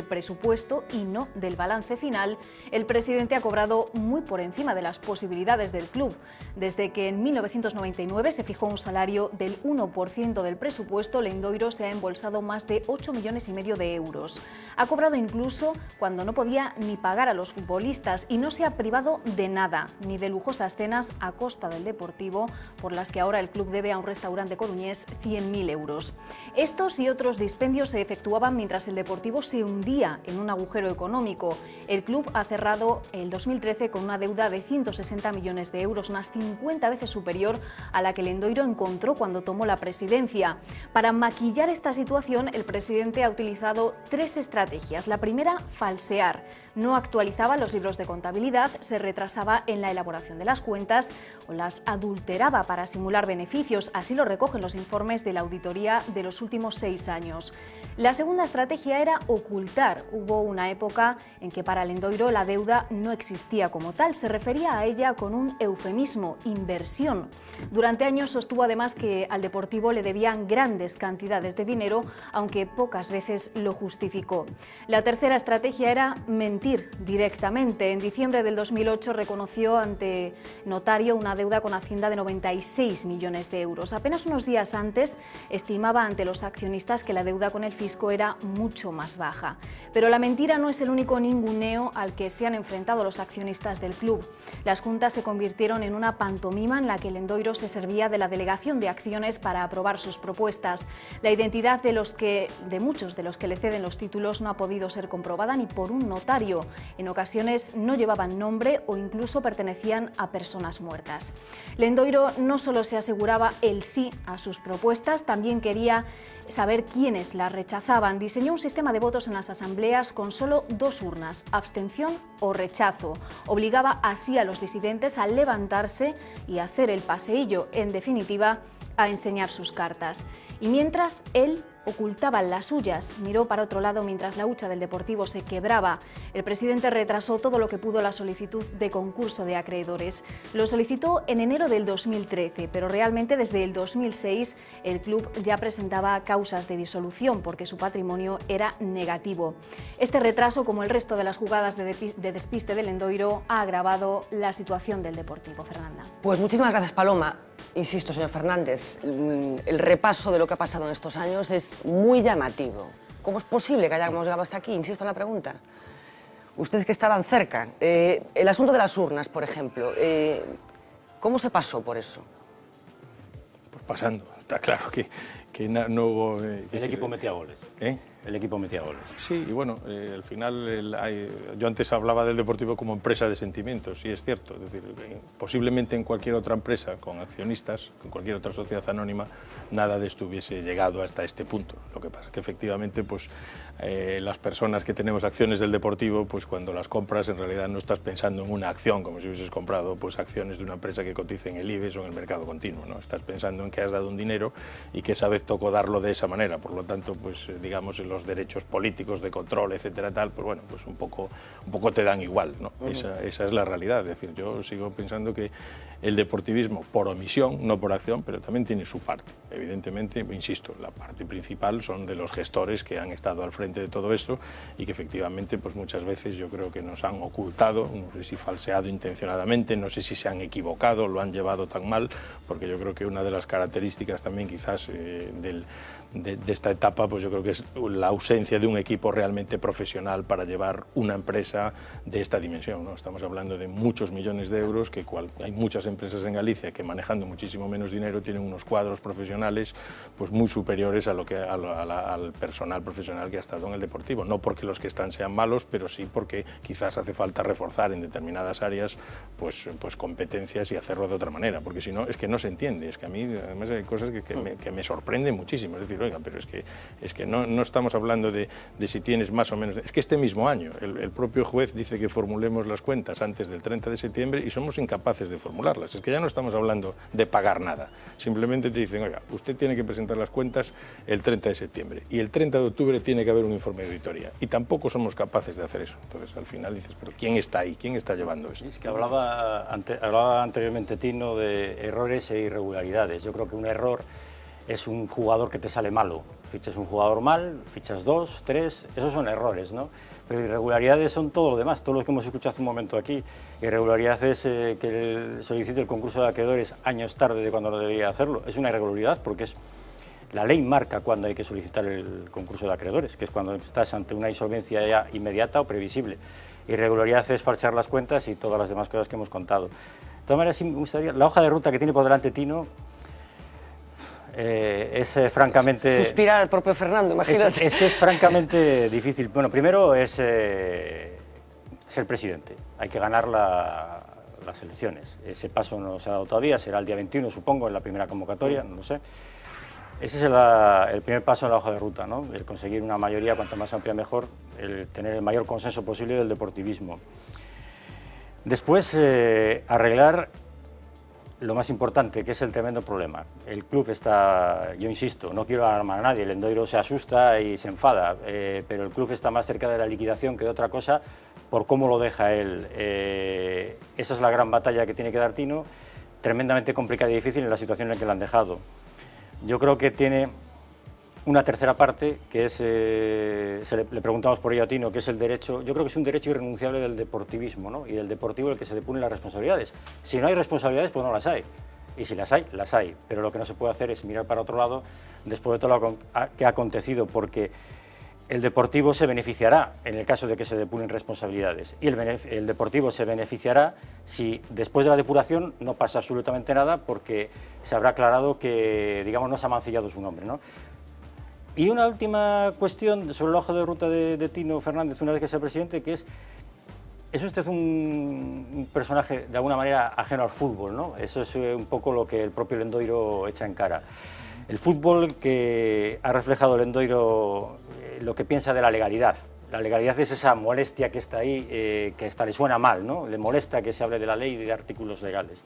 presupuesto y no del balance final, el presidente ha cobrado muy por encima de las posibilidades del club. Desde que en mil novecientos noventa y nueve se fijó un salario del uno por ciento del presupuesto, Lendoiro se ha embolsado más de ocho millones y medio de euros. Ha cobrado incluso cuando no podía ni pagar a los futbolistas y no se ha privado de nada, ni de lujosas cenas a costa del Deportivo, por las que ahora el club debe a un restaurante coruñés cien mil euros. Estos y otros dispendios se efectuaban mientras el Deportivo se hundía en un agujero económico. El club ha cerrado el dos mil trece con una deuda de ciento sesenta millones de euros, unas cincuenta veces superior a la que Lendoiro encontró cuando tomó la presidencia. Para maquillar esta situación, el presidente ha utilizado tres estrategias. La primera, falsear. No actualizaba los libros de contabilidad, se retrasaba en la elaboración de las cuentas o las adulteraba para simular beneficios. Así lo recogen los informes de la auditoría de los últimos seis años. La segunda estrategia era ocultar. Hubo una época en que para Lendoiro la deuda no existía como tal. Se refería a ella con un eufemismo, inversión. Durante años sostuvo además que al Deportivo le debían grandes cantidades de dinero, aunque pocas veces lo justificó. La tercera estrategia era mentir directamente. En diciembre del dos mil ocho reconoció ante notario una deuda con Hacienda de noventa y seis millones de euros. Apenas unos días antes estimaba ante los accionistas que la deuda con el fisco era mucho más baja. Pero la mentira no es el único ninguneo al que se han enfrentado los accionistas del club. Las juntas se convirtieron en una pantomima en la que Lendoiro se servía de la delegación de acciones para aprobar sus propuestas. La identidad de, los que, de muchos de los que le ceden los títulos no ha podido ser comprobada ni por un notario. En ocasiones no llevaban nombre o incluso pertenecían a personas muertas. Lendoiro no solo se aseguraba el sí a sus propuestas, también quería saber quiénes las rechazaban. Diseñó un sistema de votos en las asambleas con solo dos urnas, abstención o rechazo. Obligaba así a los disidentes a levantarse y hacer el paseillo, en definitiva, a enseñar sus cartas. Y mientras él ocultaba las suyas, miró para otro lado mientras la hucha del Deportivo se quebraba. El presidente retrasó todo lo que pudo la solicitud de concurso de acreedores. Lo solicitó en enero del dos mil trece, pero realmente desde el dos mil seis el club ya presentaba causas de disolución porque su patrimonio era negativo. Este retraso, como el resto de las jugadas de, de despiste de Lendoiro, ha agravado la situación del Deportivo. Fernanda. Pues muchísimas gracias, Paloma. Insisto, señor Fernández, el repaso de lo que ha pasado en estos años es muy llamativo. ¿Cómo es posible que hayamos llegado hasta aquí? Insisto en la pregunta. Ustedes que estaban cerca, eh, el asunto de las urnas, por ejemplo, eh, ¿cómo se pasó por eso? Pues pasando, está claro que, que no, no hubo... Eh, el equipo metía goles. ¿Eh? El equipo metía goles. Sí, y bueno, eh, al final, el, hay, yo antes hablaba del Deportivo como empresa de sentimientos, sí es cierto, es decir, eh, posiblemente en cualquier otra empresa con accionistas, en cualquier otra sociedad anónima, nada de esto hubiese llegado hasta este punto. Lo que pasa es que efectivamente, pues, eh, las personas que tenemos acciones del Deportivo, pues cuando las compras en realidad no estás pensando en una acción, como si hubieses comprado pues, acciones de una empresa que cotiza en el IBEX o en el mercado continuo, ¿no? Estás pensando en que has dado un dinero y que esa vez tocó darlo de esa manera, por lo tanto, pues, eh, digamos, los derechos políticos de control, etcétera, tal, pues bueno, pues un poco, un poco te dan igual, ¿no? Uh-huh. esa, esa es la realidad, es decir, yo sigo pensando que el deportivismo, por omisión, no por acción, pero también tiene su parte. Evidentemente, insisto, la parte principal son de los gestores que han estado al frente de todo esto y que efectivamente, pues muchas veces yo creo que nos han ocultado, no sé si falseado intencionadamente, no sé si se han equivocado, lo han llevado tan mal, porque yo creo que una de las características también quizás eh, del, de, de esta etapa, pues yo creo que es la ausencia de un equipo realmente profesional para llevar una empresa de esta dimensión, ¿no? Estamos hablando de muchos millones de euros, que cual, hay muchas empresas en Galicia que manejando muchísimo menos dinero tienen unos cuadros profesionales pues muy superiores a lo que, a lo, a la, al personal profesional que ha estado en el Deportivo. No porque los que están sean malos, pero sí porque quizás hace falta reforzar en determinadas áreas pues, pues competencias y hacerlo de otra manera, porque si no, es que no se entiende. Es que a mí además hay cosas que, que, me, que me sorprenden muchísimo. Es decir, oiga, pero es que, es que no, no estamos hablando de, de si tienes más o menos... Es que este mismo año el, el propio juez dice que formulemos las cuentas antes del treinta de septiembre y somos incapaces de formularlas. Es que ya no estamos hablando de pagar nada. Simplemente te dicen, oiga, usted tiene que presentar las cuentas el treinta de septiembre y el treinta de octubre tiene que haber un informe de auditoría. Y tampoco somos capaces de hacer eso. Entonces, al final dices, pero ¿quién está ahí? ¿Quién está llevando esto? Es que hablaba, ante, hablaba anteriormente Tino de errores e irregularidades. Yo creo que un error es un jugador que te sale malo Fichas un jugador mal, fichas dos, tres, esos son errores, ¿no? Pero irregularidades son todo lo demás, todo lo que hemos escuchado hace un momento aquí. Irregularidad es eh, que el, solicite el concurso de acreedores años tarde de cuando lo debería hacerlo. Es una irregularidad porque es, la ley marca cuándo hay que solicitar el concurso de acreedores, que es cuando estás ante una insolvencia ya inmediata o previsible. Irregularidad es falsear las cuentas y todas las demás cosas que hemos contado. De todas maneras, sí me gustaría, la hoja de ruta que tiene por delante Tino, Eh, es eh, francamente... Suspirar al propio Fernando, imagínate. Es, es que es francamente difícil. Bueno, primero es eh, ser presidente. Hay que ganar la, las elecciones. Ese paso no se ha dado todavía, será el día veintiuno, supongo, en la primera convocatoria, no lo sé. Ese es el, el primer paso en la hoja de ruta, ¿no? El conseguir una mayoría cuanto más amplia mejor, el tener el mayor consenso posible del deportivismo. Después, eh, arreglar lo más importante, que es el tremendo problema. El club está, yo insisto, no quiero alarmar a nadie, el Lendoiro se asusta y se enfada, eh, pero el club está más cerca de la liquidación que de otra cosa por cómo lo deja él. Eh, esa es la gran batalla que tiene que dar Tino, tremendamente complicada y difícil en la situación en la que lo han dejado. Yo creo que tiene una tercera parte, que es, eh, se le, le preguntamos por ello a Tino, que es el derecho, yo creo que es un derecho irrenunciable del deportivismo, ¿no? Y del deportivo el que se depunen las responsabilidades. Si no hay responsabilidades, pues no las hay. Y si las hay, las hay. Pero lo que no se puede hacer es mirar para otro lado después de todo lo que ha acontecido, porque el deportivo se beneficiará en el caso de que se depunen responsabilidades. Y el, el deportivo se beneficiará si después de la depuración no pasa absolutamente nada, porque se habrá aclarado que, digamos, no se ha mancillado su nombre, ¿no? Y una última cuestión sobre la hoja de ruta de, de Tino Fernández, una vez que sea presidente, que es, es usted un, un personaje de alguna manera ajeno al fútbol, ¿no? Eso es un poco lo que el propio Lendoiro echa en cara. El fútbol que ha reflejado Lendoiro eh, lo que piensa de la legalidad. La legalidad es esa molestia que está ahí, eh, que hasta le suena mal, ¿no? Le molesta que se hable de la ley y de artículos legales.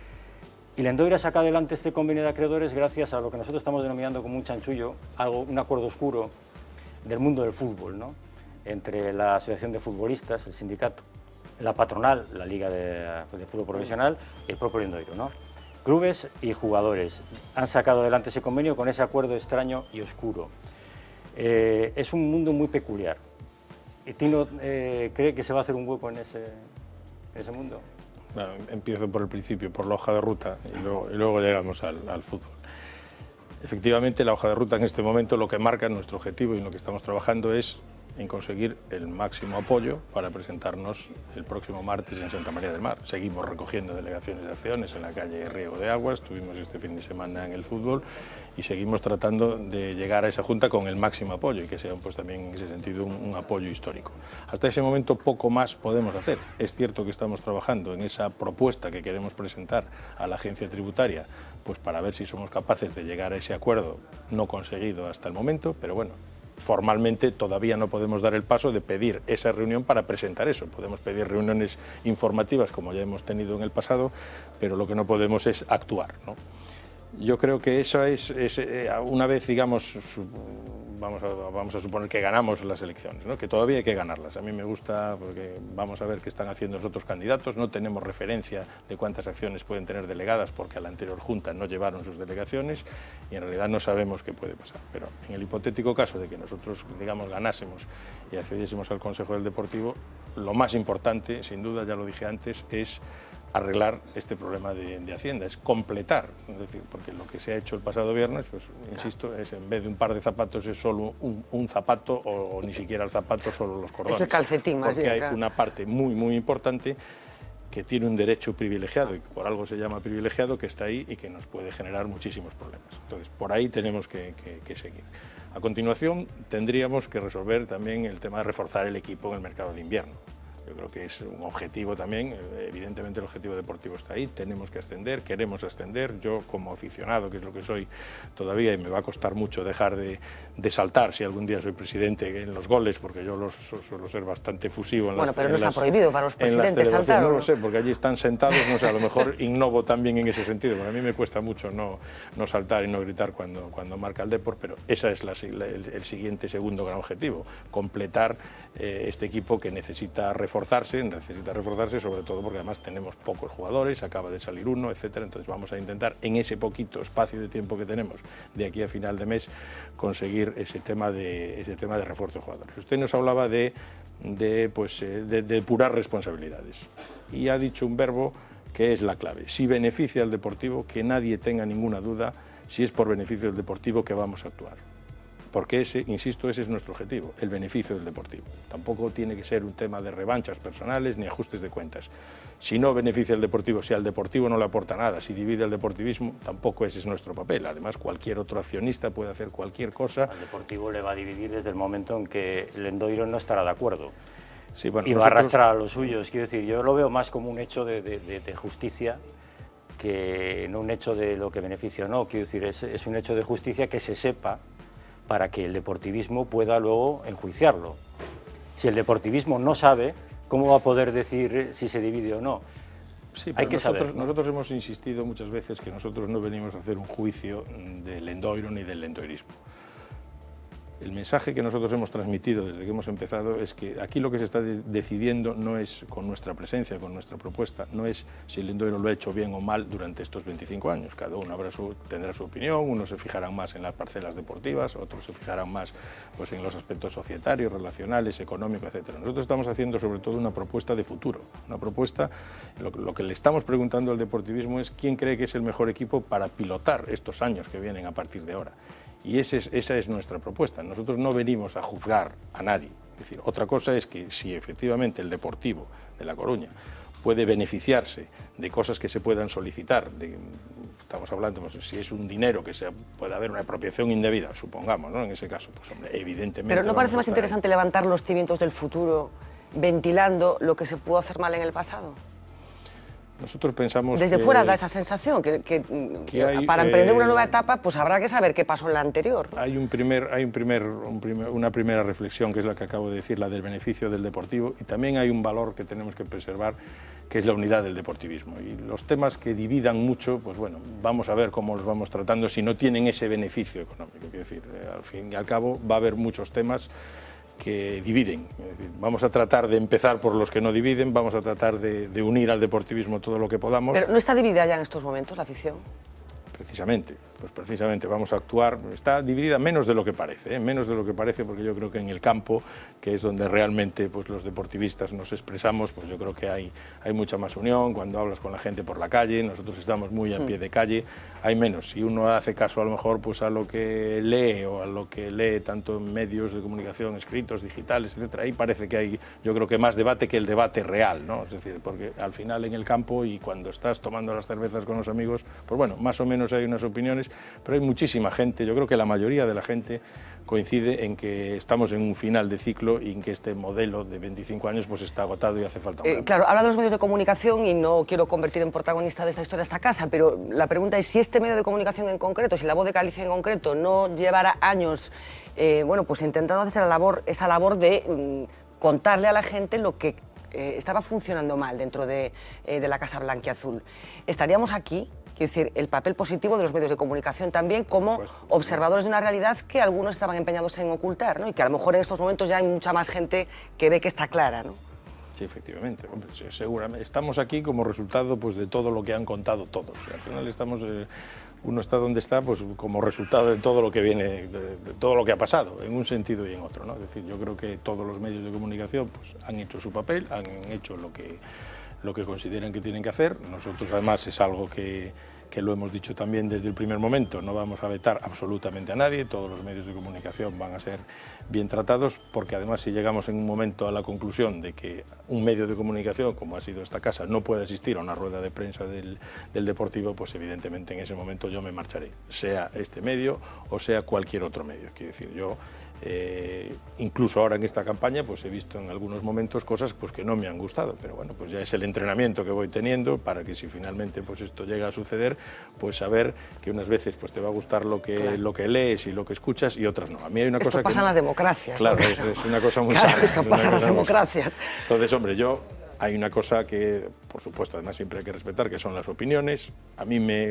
Y Lendoiro ha sacado adelante este convenio de acreedores gracias a lo que nosotros estamos denominando como un chanchullo, algo, un acuerdo oscuro del mundo del fútbol, ¿no? Entre la Asociación de Futbolistas, el sindicato, la patronal, la Liga de, de Fútbol Profesional y el propio Lendoiro, ¿no? Clubes y jugadores han sacado adelante ese convenio con ese acuerdo extraño y oscuro. Eh, es un mundo muy peculiar. ¿Y Tino eh, cree que se va a hacer un hueco en ese, en ese mundo? Bueno, empiezo por el principio, por la hoja de ruta, y luego, y luego llegamos al, al fútbol. Efectivamente, la hoja de ruta en este momento lo que marca nuestro objetivo y en lo que estamos trabajando es en conseguir el máximo apoyo para presentarnos el próximo martes en Santa María del Mar. Seguimos recogiendo delegaciones de acciones en la calle Riego de Aguas, estuvimos este fin de semana en el fútbol y seguimos tratando de llegar a esa junta con el máximo apoyo y que sea pues, también en ese sentido un, un apoyo histórico. Hasta ese momento poco más podemos hacer. Es cierto que estamos trabajando en esa propuesta que queremos presentar a la agencia tributaria pues para ver si somos capaces de llegar a ese acuerdo no conseguido hasta el momento, pero bueno, formalmente todavía no podemos dar el paso de pedir esa reunión para presentar eso. Podemos pedir reuniones informativas como ya hemos tenido en el pasado, pero lo que no podemos es actuar, ¿no? Yo creo que eso es, es una vez, digamos, su, vamos, a, vamos a suponer que ganamos las elecciones, ¿no? Que todavía hay que ganarlas. A mí me gusta porque vamos a ver qué están haciendo los otros candidatos, no tenemos referencia de cuántas acciones pueden tener delegadas porque a la anterior Junta no llevaron sus delegaciones y en realidad no sabemos qué puede pasar. Pero en el hipotético caso de que nosotros, digamos, ganásemos y accediésemos al Consejo del Deportivo, lo más importante, sin duda, ya lo dije antes, es arreglar este problema de, de Hacienda, es completar, es decir, porque lo que se ha hecho el pasado viernes, pues insisto, es en vez de un par de zapatos es solo un, un zapato o, o ni siquiera el zapato, solo los cordones. Es el calcetín más porque bien. Porque hay claro. una parte muy, muy importante que tiene un derecho privilegiado y que por algo se llama privilegiado, que está ahí y que nos puede generar muchísimos problemas. Entonces, por ahí tenemos que, que, que seguir. A continuación, tendríamos que resolver también el tema de reforzar el equipo en el mercado de invierno. Yo creo que es un objetivo también, evidentemente el objetivo deportivo está ahí, tenemos que ascender, queremos ascender, yo como aficionado, que es lo que soy todavía, y me va a costar mucho dejar de, de saltar si algún día soy presidente en los goles, porque yo los, suelo ser bastante fusivo en bueno, las pero no en está las, prohibido para los presidentes saltar, no ¿o no? lo sé, porque allí están sentados, no sé, a lo mejor innovo también en ese sentido, porque a mí me cuesta mucho no, no saltar y no gritar cuando, cuando marca el Depor, pero ese es la, el, el siguiente segundo gran objetivo, completar eh, este equipo que necesita reforzar reforzarse, necesita reforzarse, sobre todo porque además tenemos pocos jugadores, acaba de salir uno, etcétera. Entonces vamos a intentar en ese poquito espacio de tiempo que tenemos de aquí a final de mes conseguir ese tema de, ese tema de refuerzo de jugadores. Usted nos hablaba de, de, pues, de, de depurar responsabilidades y ha dicho un verbo que es la clave. Si beneficia al Deportivo, que nadie tenga ninguna duda si es por beneficio del Deportivo que vamos a actuar. Porque ese, insisto, ese es nuestro objetivo, el beneficio del Deportivo. Tampoco tiene que ser un tema de revanchas personales ni ajustes de cuentas. Si no beneficia al Deportivo, si al Deportivo no le aporta nada, si divide al deportivismo, tampoco ese es nuestro papel. Además, cualquier otro accionista puede hacer cualquier cosa. Al Deportivo le va a dividir desde el momento en que el Lendoiro no estará de acuerdo. Sí, bueno, y nosotros... va a arrastrar a los suyos. Quiero decir, yo lo veo más como un hecho de, de, de, de justicia que no un hecho de lo que beneficia o no. Quiero decir, es, es un hecho de justicia que se sepa para que el deportivismo pueda luego enjuiciarlo. Si el deportivismo no sabe, ¿cómo va a poder decir si se divide o no? Sí, pero Hay que nosotros, saber, ¿no? nosotros hemos insistido muchas veces que nosotros no venimos a hacer un juicio del Lendoiro ni del lendoirismo. El mensaje que nosotros hemos transmitido desde que hemos empezado es que aquí lo que se está de decidiendo no es con nuestra presencia, con nuestra propuesta, no es si el Lendoiro lo ha hecho bien o mal durante estos veinticinco años. Cada uno habrá su, tendrá su opinión, unos se fijarán más en las parcelas deportivas, otros se fijarán más pues, en los aspectos societarios, relacionales, económicos, etcétera. Nosotros estamos haciendo sobre todo una propuesta de futuro, una propuesta, lo, lo que le estamos preguntando al deportivismo es quién cree que es el mejor equipo para pilotar estos años que vienen a partir de ahora. Y ese es, esa es nuestra propuesta. Nosotros no venimos a juzgar a nadie. Es decir, otra cosa es que si efectivamente el Deportivo de La Coruña puede beneficiarse de cosas que se puedan solicitar, de, estamos hablando, pues, si es un dinero que se, puede haber una apropiación indebida, supongamos, ¿no? En ese caso, pues hombre, evidentemente... Pero ¿no parece más interesante levantar los cimientos del futuro ventilando lo que se pudo hacer mal en el pasado? Nosotros pensamos Desde que, fuera da esa sensación, que, que, que hay, para emprender eh, una nueva etapa pues habrá que saber qué pasó en la anterior. Hay, un primer, hay un primer, un primer, una primera reflexión, que es la que acabo de decir, la del beneficio del deportivo, y también hay un valor que tenemos que preservar, que es la unidad del deportivismo. Y los temas que dividan mucho, pues bueno, vamos a ver cómo los vamos tratando si no tienen ese beneficio económico. Quiero decir, eh, al fin y al cabo va a haber muchos temas que dividen. Es decir, vamos a tratar de empezar por los que no dividen, vamos a tratar de, de unir al deportivismo todo lo que podamos. Pero ¿no está dividida ya en estos momentos la afición? Precisamente, pues precisamente vamos a actuar, está dividida menos de lo que parece, ¿eh? menos de lo que parece, porque yo creo que en el campo, que es donde realmente pues, los deportivistas nos expresamos, pues yo creo que hay, hay mucha más unión. Cuando hablas con la gente por la calle, nosotros estamos muy a pie de calle, hay menos. Si uno hace caso a lo mejor pues, a lo que lee o a lo que lee tanto en medios de comunicación escritos, digitales, etcétera, ahí parece que hay, yo creo que más debate que el debate real, ¿no? Es decir, porque al final en el campo y cuando estás tomando las cervezas con los amigos, pues bueno, más o menos hay unas opiniones, pero hay muchísima gente, yo creo que la mayoría de la gente coincide en que estamos en un final de ciclo y en que este modelo de veinticinco años pues está agotado y hace falta un eh, Claro, habla de los medios de comunicación y no quiero convertir en protagonista de esta historia esta casa, pero la pregunta es si este medio de comunicación en concreto, si La Voz de Galicia en concreto, no llevará años eh, bueno, pues intentando hacer esa labor, esa labor de mm, contarle a la gente lo que eh, estaba funcionando mal dentro de, eh, de la Casa Blanquiazul. ¿Estaríamos aquí? Quiero decir, el papel positivo de los medios de comunicación también como observadores de una realidad que algunos estaban empeñados en ocultar, ¿no? Y que a lo mejor en estos momentos ya hay mucha más gente que ve que está clara, ¿no? Sí, efectivamente. Hombre, seguramente. Estamos aquí como resultado pues, de todo lo que han contado todos. Al final estamos, eh, uno está donde está pues, como resultado de todo lo que viene, de, de todo lo que ha pasado, en un sentido y en otro, ¿no? Es decir, yo creo que todos los medios de comunicación pues, han hecho su papel, han hecho lo que... lo que consideran que tienen que hacer. Nosotros además es algo que, que lo hemos dicho también desde el primer momento, no vamos a vetar absolutamente a nadie, todos los medios de comunicación van a ser bien tratados, porque además si llegamos en un momento a la conclusión de que un medio de comunicación, como ha sido esta casa, no puede asistir a una rueda de prensa del, del Deportivo, pues evidentemente en ese momento yo me marcharé, sea este medio o sea cualquier otro medio. Quiero decir, yo Eh, incluso ahora en esta campaña pues he visto en algunos momentos cosas pues, que no me han gustado, pero bueno, pues ya es el entrenamiento que voy teniendo para que si finalmente pues, esto llega a suceder, pues saber que unas veces pues, te va a gustar lo que, claro. lo que lees y lo que escuchas y otras no. A mí hay una esto cosa pasa que... en las democracias. Claro, es, es una cosa muy claro, sana. Esto pasa en las democracias. Entonces, hombre, yo... Hay una cosa que, por supuesto, además siempre hay que respetar, que son las opiniones. A mí me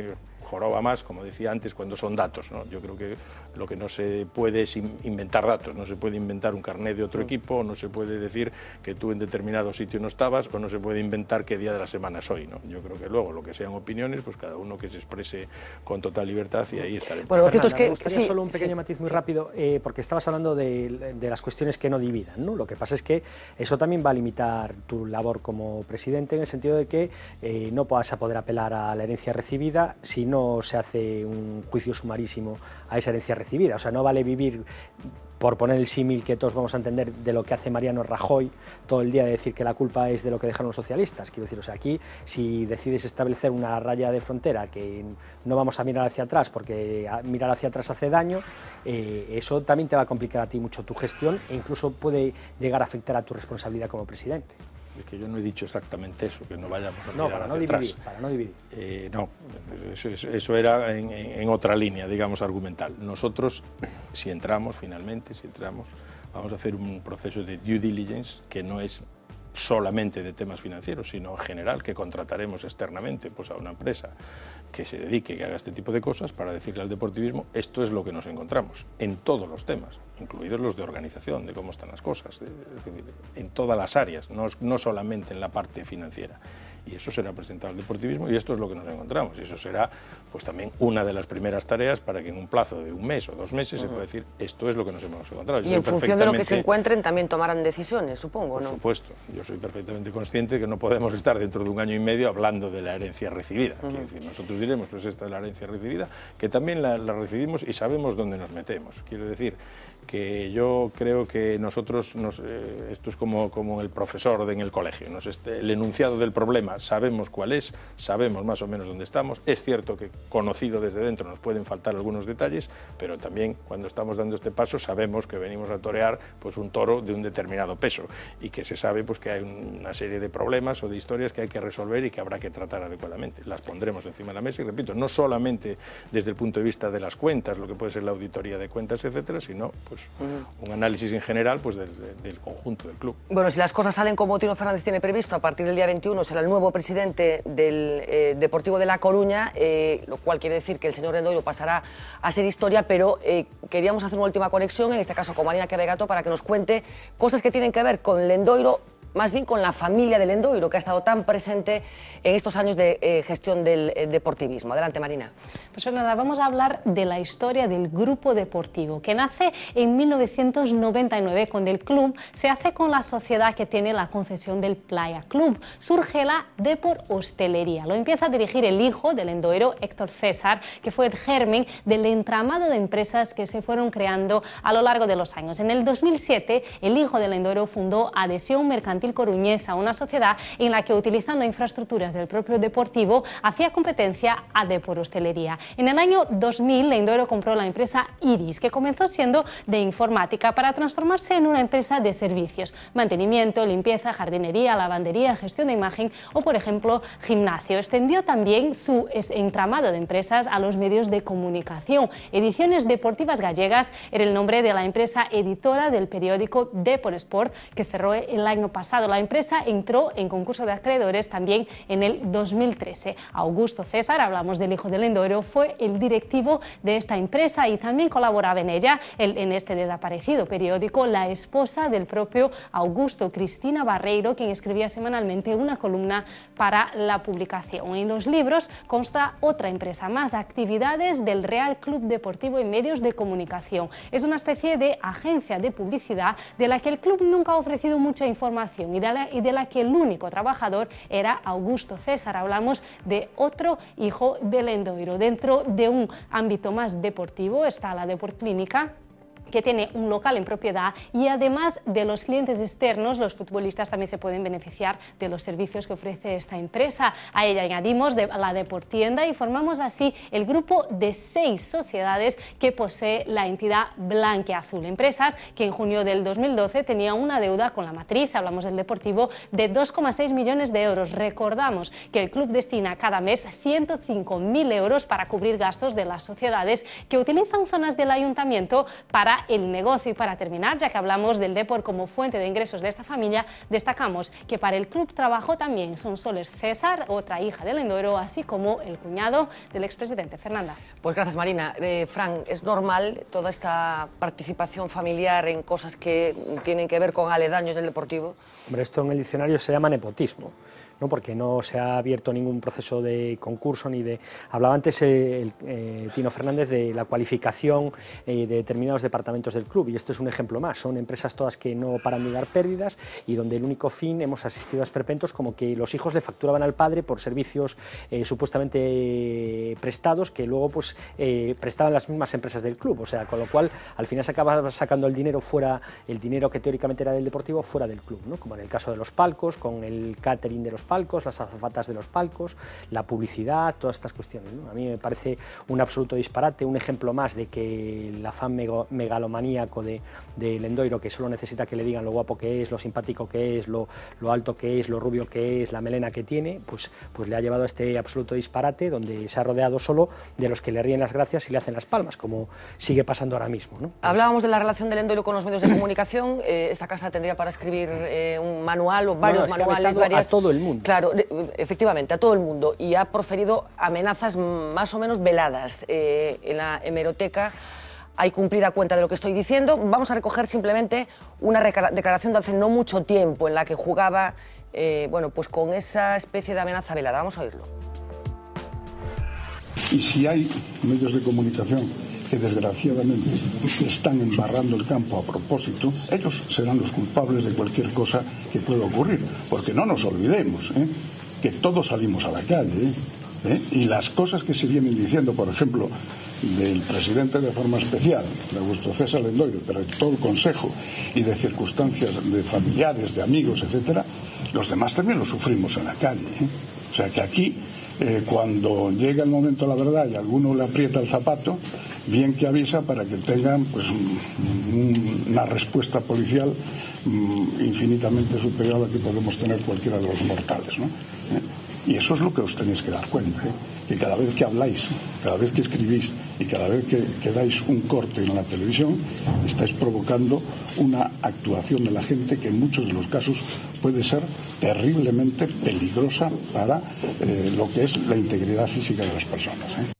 joroba más, como decía antes, cuando son datos, ¿no? Yo creo que lo que no se puede es inventar datos, no se puede inventar un carnet de otro equipo, no se puede decir que tú en determinado sitio no estabas, o no se puede inventar qué día de la semana es hoy, ¿no? Yo creo que luego lo que sean opiniones, pues cada uno que se exprese con total libertad y ahí estaremos. Bueno, Fernanda, es que, me gustaría sí, solo un pequeño sí. matiz muy rápido, eh, porque estabas hablando de, de las cuestiones que no dividan, ¿no? Lo que pasa es que eso también va a limitar tu labor como presidente, en el sentido de que eh, no vas a poder apelar a la herencia recibida si no se hace un juicio sumarísimo a esa herencia recibida. O sea, no vale vivir, por poner el símil que todos vamos a entender, de lo que hace Mariano Rajoy todo el día, de decir que la culpa es de lo que dejaron los socialistas. Quiero decir, o sea, aquí si decides establecer una raya de frontera que no vamos a mirar hacia atrás porque mirar hacia atrás hace daño, eh, eso también te va a complicar a ti mucho tu gestión e incluso puede llegar a afectar a tu responsabilidad como presidente. Es que yo no he dicho exactamente eso, que no vayamos a no, mirar para hacia no dividir, atrás. Para no dividir. Eh, no, eso, eso, eso era en, en otra línea, digamos, argumental. Nosotros, si entramos finalmente, si entramos, vamos a hacer un proceso de due diligence que no es solamente de temas financieros, sino en general, que contrataremos externamente pues, a una empresa que se dedique, que haga este tipo de cosas, para decirle al deportivismo, esto es lo que nos encontramos, en todos los temas, incluidos los de organización, de cómo están las cosas, de, es decir, en todas las áreas, no, no solamente en la parte financiera. Y eso será presentado al deportivismo y esto es lo que nos encontramos. Y eso será pues también una de las primeras tareas para que en un plazo de un mes o dos meses uh-huh. se pueda decir, esto es lo que nos hemos encontrado. Yo y en función de lo que se encuentren también tomarán decisiones, supongo, por ¿no? Por supuesto. Yo soy perfectamente consciente que no podemos estar dentro de un año y medio hablando de la herencia recibida. Uh-huh. Quiero decir, nosotros diremos, pues esta es la herencia recibida, que también la, la recibimos y sabemos dónde nos metemos. Quiero decir que yo creo que nosotros, nos, eh, esto es como, como el profesor de, en el colegio, nos este, el enunciado del problema, sabemos cuál es, sabemos más o menos dónde estamos. Es cierto que conocido desde dentro nos pueden faltar algunos detalles, pero también cuando estamos dando este paso sabemos que venimos a torear pues, un toro de un determinado peso y que se sabe pues, que hay una serie de problemas o de historias que hay que resolver y que habrá que tratar adecuadamente. Las pondremos encima de la mesa y, repito, no solamente desde el punto de vista de las cuentas, lo que puede ser la auditoría de cuentas, etcétera, sino pues, uh-huh. un análisis en general pues, del, del conjunto del club. Bueno, si las cosas salen como Tino Fernández tiene previsto, a partir del día veintiuno será el nuevo presidente del eh, Deportivo de La Coruña, eh, lo cual quiere decir que el señor Lendoiro pasará a ser historia, pero eh, queríamos hacer una última conexión, en este caso con Marina Quevegato, para que nos cuente cosas que tienen que ver con Lendoiro, más bien con la familia de Lendoiro, que ha estado tan presente en estos años de eh, gestión del eh, deportivismo. Adelante, Marina. Pues nada, vamos a hablar de la historia del Grupo Deportivo, que nace en mil novecientos noventa y nueve, cuando el club se hace con la sociedad que tiene la concesión del Playa Club. Surge la Depor Hostelería. Lo empieza a dirigir el hijo de Lendoiro, Héctor César, que fue el germen del entramado de empresas que se fueron creando a lo largo de los años. En el dos mil siete, el hijo de Lendoiro fundó Adhesión Mercantil Coruñesa, una sociedad en la que, utilizando infraestructuras del propio Deportivo, hacía competencia a Depor Hostelería. En el año dos mil, Lendoiro compró la empresa Iris, que comenzó siendo de informática para transformarse en una empresa de servicios, mantenimiento, limpieza, jardinería, lavandería, gestión de imagen o, por ejemplo, gimnasio. Extendió también su entramado de empresas a los medios de comunicación. Ediciones Deportivas Gallegas era el nombre de la empresa editora del periódico Depor Sport, que cerró el año pasado. La empresa entró en concurso de acreedores también en el dos mil trece. Augusto César, hablamos del hijo de Lendoiro, fue el directivo de esta empresa y también colaboraba en ella, el, en este desaparecido periódico, la esposa del propio Augusto, Cristina Barreiro, quien escribía semanalmente una columna para la publicación. En los libros consta otra empresa más, actividades del Real Club Deportivo y medios de comunicación. Es una especie de agencia de publicidad de la que el club nunca ha ofrecido mucha información y de, la, y de la que el único trabajador era Augusto César. Hablamos de otro hijo de Lendoiro. Dentro de un ámbito más deportivo está la Deporclínica, que tiene un local en propiedad, y además de los clientes externos, los futbolistas también se pueden beneficiar de los servicios que ofrece esta empresa. A ella añadimos de la Deportienda y formamos así el grupo de seis sociedades que posee la entidad Blanquiazul. Empresas que en junio del dos mil doce tenían una deuda con la matriz, hablamos del Deportivo, de dos coma seis millones de euros. Recordamos que el club destina cada mes ciento cinco mil euros para cubrir gastos de las sociedades que utilizan zonas del ayuntamiento para para el negocio. Y para terminar, ya que hablamos del Depor como fuente de ingresos de esta familia, destacamos que para el club trabajó también Sonsoles César, otra hija del Lendoiro, así como el cuñado del expresidente Fernanda. Pues gracias, Marina. Eh, Fran, ¿es normal toda esta participación familiar en cosas que tienen que ver con aledaños del Deportivo? Hombre, esto en el diccionario se llama nepotismo, ¿no? Porque no se ha abierto ningún proceso de concurso ni de... Hablaba antes eh, el, eh, Tino Fernández de la cualificación eh, de determinados departamentos del club, y esto es un ejemplo más. Son empresas todas que no paran de dar pérdidas y donde el único fin, hemos asistido a esperpentos como que los hijos le facturaban al padre por servicios eh, supuestamente eh, prestados que luego pues eh, prestaban las mismas empresas del club, o sea, con lo cual al final se acaba sacando el dinero fuera, el dinero que teóricamente era del Deportivo fuera del club, ¿no? Como en el caso de los palcos, con el catering de los palcos, las azafatas de los palcos, la publicidad, todas estas cuestiones, ¿no? A mí me parece un absoluto disparate, un ejemplo más de que el afán megalomaníaco de, de Lendoiro, que solo necesita que le digan lo guapo que es, lo simpático que es, lo, lo alto que es, lo rubio que es, la melena que tiene, pues, pues le ha llevado a este absoluto disparate donde se ha rodeado solo de los que le ríen las gracias y le hacen las palmas, como sigue pasando ahora mismo, ¿no? Pues... Hablábamos de la relación de Lendoiro con los medios de comunicación. Eh, esta casa tendría para escribir eh, un manual o varios no, no, es manuales, que varias... a todo el mundo. Claro, efectivamente, a todo el mundo, y ha proferido amenazas más o menos veladas. Eh, en la hemeroteca hay cumplida cuenta de lo que estoy diciendo. Vamos a recoger simplemente una declaración de hace no mucho tiempo en la que jugaba eh, bueno, pues con esa especie de amenaza velada. Vamos a oírlo. Y si hay medios de comunicación que desgraciadamente están embarrando el campo a propósito, ellos serán los culpables de cualquier cosa que pueda ocurrir, porque no nos olvidemos ¿eh? que todos salimos a la calle ¿eh? y las cosas que se vienen diciendo, por ejemplo, del presidente de forma especial, de Augusto César Lendoiro, pero de todo el Consejo, y de circunstancias de familiares, de amigos, etcétera, los demás también lo sufrimos en la calle. ¿eh? O sea que aquí, eh, cuando llega el momento de la verdad y alguno le aprieta el zapato, bien que avisa para que tengan pues, un, una respuesta policial um, infinitamente superior a la que podemos tener cualquiera de los mortales, ¿no? ¿Eh? Y eso es lo que os tenéis que dar cuenta, ¿eh? Que cada vez que habláis, cada vez que escribís y cada vez que, que dais un corte en la televisión, estáis provocando una actuación de la gente que en muchos de los casos puede ser terriblemente peligrosa para eh, lo que es la integridad física de las personas, ¿eh?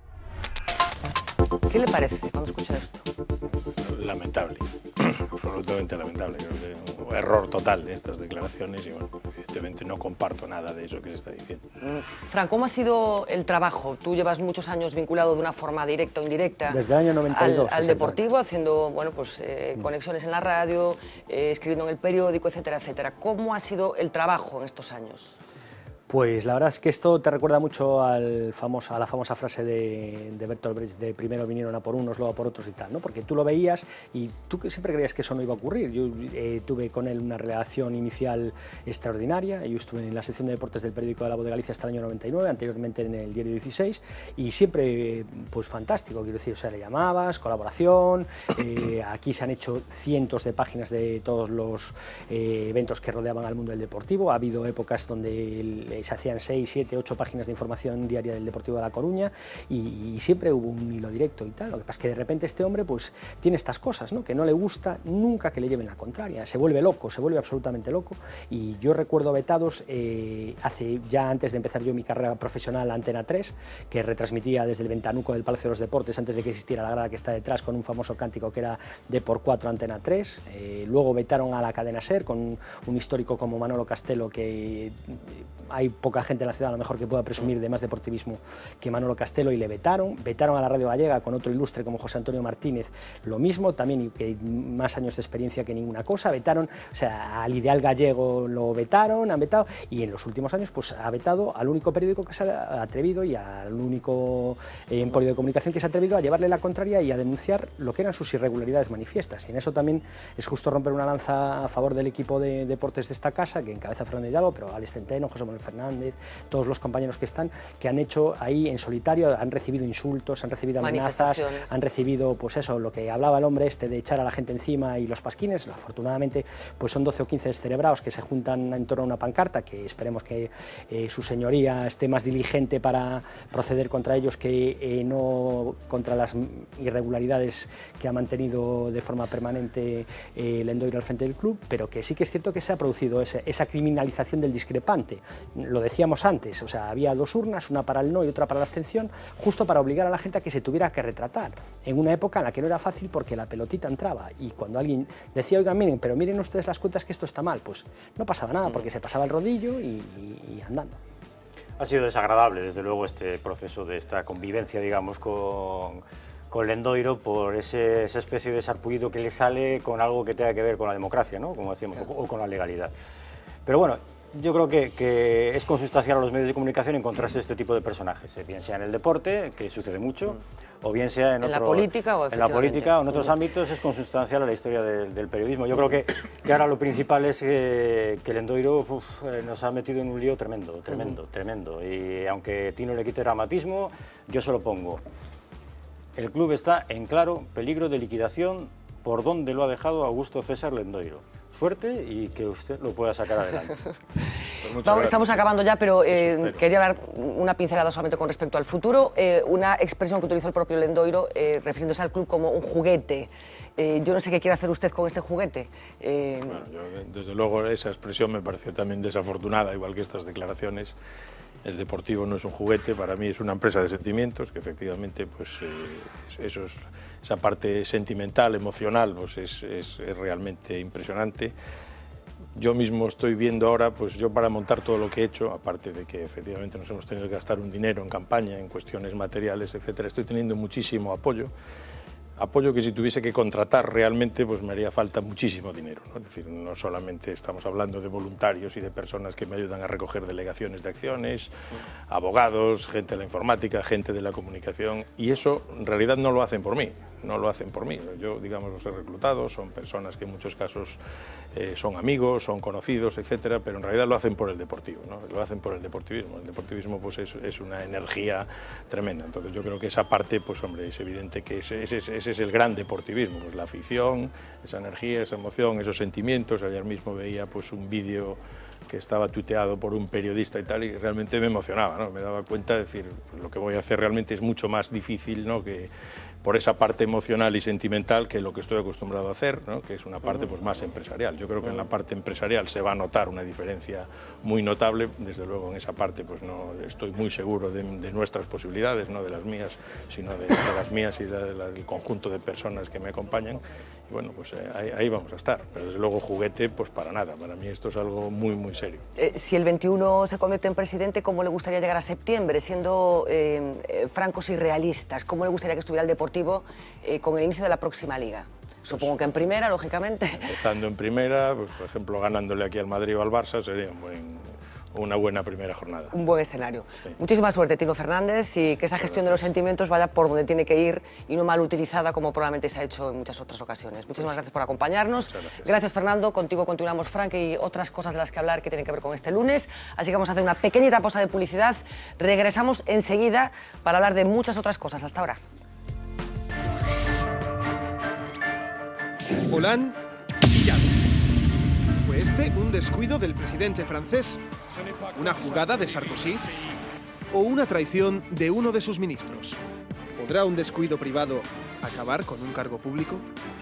¿Qué le parece cuando escucha esto? Lamentable, absolutamente lamentable. Creo que un error total de estas declaraciones y, bueno, evidentemente no comparto nada de eso que se está diciendo. Fran, ¿cómo ha sido el trabajo? Tú llevas muchos años vinculado de una forma directa o indirecta desde el año noventa y dos al, al Deportivo, haciendo bueno, pues, eh, mm. conexiones en la radio, eh, escribiendo en el periódico, etcétera, etcétera. ¿Cómo ha sido el trabajo en estos años? Pues la verdad es que esto te recuerda mucho al famoso, a la famosa frase de, de Bertolt Brecht de primero vinieron a por unos, luego a por otros y tal, ¿no? Porque tú lo veías y tú siempre creías que eso no iba a ocurrir. Yo eh, tuve con él una relación inicial extraordinaria. Yo estuve en la sección de deportes del periódico de La Voz de Galicia hasta el año noventa y nueve, anteriormente en el Diario dieciséis, y siempre pues fantástico, quiero decir, o sea, le llamabas, colaboración, eh, aquí se han hecho cientos de páginas de todos los eh, eventos que rodeaban al mundo del deportivo. Ha habido épocas donde el, se hacían seis, siete, ocho páginas de información diaria del Deportivo de La Coruña y, y siempre hubo un hilo directo y tal. Lo que pasa es que de repente este hombre pues tiene estas cosas, ¿no? Que no le gusta nunca que le lleven la contraria, se vuelve loco, se vuelve absolutamente loco. Y yo recuerdo vetados eh, hace ya antes de empezar yo mi carrera profesional a Antena tres, que retransmitía desde el ventanuco del Palacio de los Deportes antes de que existiera la grada que está detrás con un famoso cántico que era de por cuatro Antena tres. Eh, luego vetaron a la cadena SER con un histórico como Manolo Castelo, que hay poca gente en la ciudad a lo mejor que pueda presumir de más deportivismo que Manolo Castelo, y le vetaron. Vetaron a la Radio Gallega con otro ilustre como José Antonio Martínez, lo mismo, también que más años de experiencia que ninguna cosa. Vetaron, o sea, al Ideal Gallego lo vetaron, han vetado, y en los últimos años pues ha vetado al único periódico que se ha atrevido y al único eh, emporio de comunicación que se ha atrevido a llevarle la contraria y a denunciar lo que eran sus irregularidades manifiestas. Y en eso también es justo romper una lanza a favor del equipo de deportes de esta casa, que encabeza Fernando Hidalgo, pero Alex Centeno, José Manuel Fernández, Fernández, todos los compañeros que están, que han hecho ahí en solitario, han recibido insultos, han recibido amenazas, han recibido, pues eso, lo que hablaba el hombre este de echar a la gente encima y los pasquines. Afortunadamente, pues son doce o quince descerebrados que se juntan en torno a una pancarta, que esperemos que eh, su señoría esté más diligente para proceder contra ellos que eh, no contra las irregularidades que ha mantenido de forma permanente eh, Lendoiro al frente del club, pero que sí que es cierto que se ha producido ese, esa criminalización del discrepante. Lo decíamos antes, o sea, había dos urnas, una para el no y otra para la abstención, justo para obligar a la gente a que se tuviera que retratar, en una época en la que no era fácil porque la pelotita entraba, y cuando alguien decía, oigan, miren, pero miren ustedes las cuentas que esto está mal, pues no pasaba nada, porque se pasaba el rodillo y, y, y andando. Ha sido desagradable, desde luego, este proceso de esta convivencia, digamos, con, con Lendoiro, por ese, esa especie de sarpullido que le sale con algo que tenga que ver con la democracia, ¿no? Como decíamos, o, o con la legalidad. Pero bueno, yo creo que, que es consustancial a los medios de comunicación encontrarse este tipo de personajes, eh, bien sea en el deporte, que sucede mucho, mm. o bien sea en, ¿En otro, la política o en la política o en otros mm. ámbitos, es consustancial a la historia de, del periodismo. Yo creo que, que ahora lo principal es que, que Lendoiro uf, eh, nos ha metido en un lío tremendo, tremendo, mm. tremendo. Y aunque Tino le quite dramatismo, yo solo pongo, el club está en claro peligro de liquidación por donde lo ha dejado Augusto César Lendoiro. Suerte y que usted lo pueda sacar adelante. Pues Vamos, estamos acabando ya, pero eh, quería dar una pincelada solamente con respecto al futuro. Eh, una expresión que utilizó el propio Lendoiro, eh, refiriéndose al club como un juguete. Eh, yo no sé qué quiere hacer usted con este juguete. Eh... Bueno, yo, desde luego, esa expresión me pareció también desafortunada, igual que estas declaraciones. El Deportivo no es un juguete, para mí es una empresa de sentimientos, que efectivamente, pues, eh, eso es, esa parte sentimental, emocional, pues es, es, es realmente impresionante. Yo mismo estoy viendo ahora, pues yo para montar todo lo que he hecho, aparte de que efectivamente nos hemos tenido que gastar un dinero en campaña, en cuestiones materiales, etcétera, estoy teniendo muchísimo apoyo. Apoyo que si tuviese que contratar realmente pues me haría falta muchísimo dinero, ¿no? Es decir, no solamente estamos hablando de voluntarios y de personas que me ayudan a recoger delegaciones de acciones, abogados, gente de la informática, gente de la comunicación, y eso en realidad no lo hacen por mí, no lo hacen por mí. Yo, digamos, los he reclutado, son personas que en muchos casos eh, son amigos, son conocidos, etcétera, pero en realidad lo hacen por el Deportivo, ¿no? Lo hacen por el deportivismo. El deportivismo pues es, es una energía tremenda, entonces yo creo que esa parte, pues hombre, es evidente que ese, ese, ese es el gran deportivismo, pues la afición, esa energía, esa emoción, esos sentimientos. Ayer mismo veía pues un vídeo que estaba tuiteado por un periodista y tal, y realmente me emocionaba, ¿no? Me daba cuenta de decir, pues lo que voy a hacer realmente es mucho más difícil, ¿no? Que por esa parte emocional y sentimental que lo que estoy acostumbrado a hacer, ¿no? Que es una parte pues más empresarial. Yo creo que en la parte empresarial se va a notar una diferencia muy notable, desde luego en esa parte pues no estoy muy seguro de, de nuestras posibilidades, no de las mías, sino de, de las mías y de la, del conjunto de personas que me acompañan. Y bueno, pues eh, ahí, ahí vamos a estar, pero desde luego juguete pues para nada, para mí esto es algo muy muy serio. Eh, si el veintiuno se convierte en presidente, ¿cómo le gustaría llegar a septiembre? Siendo eh, eh, francos y realistas, ¿cómo le gustaría que estuviera el Deportivo eh, con el inicio de la próxima Liga? Supongo que en primera, lógicamente. Empezando en primera, pues por ejemplo ganándole aquí al Madrid o al Barça sería un buen, una buena primera jornada. Un buen escenario. Sí. Muchísima suerte, Tino Fernández, y que esa gestión de los sentimientos vaya por donde tiene que ir y no mal utilizada como probablemente se ha hecho en muchas otras ocasiones. Muchísimas gracias por acompañarnos. Gracias. gracias, Fernando. Contigo continuamos, Frank, y otras cosas de las que hablar que tienen que ver con este lunes. Así que vamos a hacer una pequeñita pausa de publicidad. Regresamos enseguida para hablar de muchas otras cosas. Hasta ahora. Hollande y ya. ¿Fue este un descuido del presidente francés? ¿Una jugada de Sarkozy? ¿O una traición de uno de sus ministros? ¿Podrá un descuido privado acabar con un cargo público?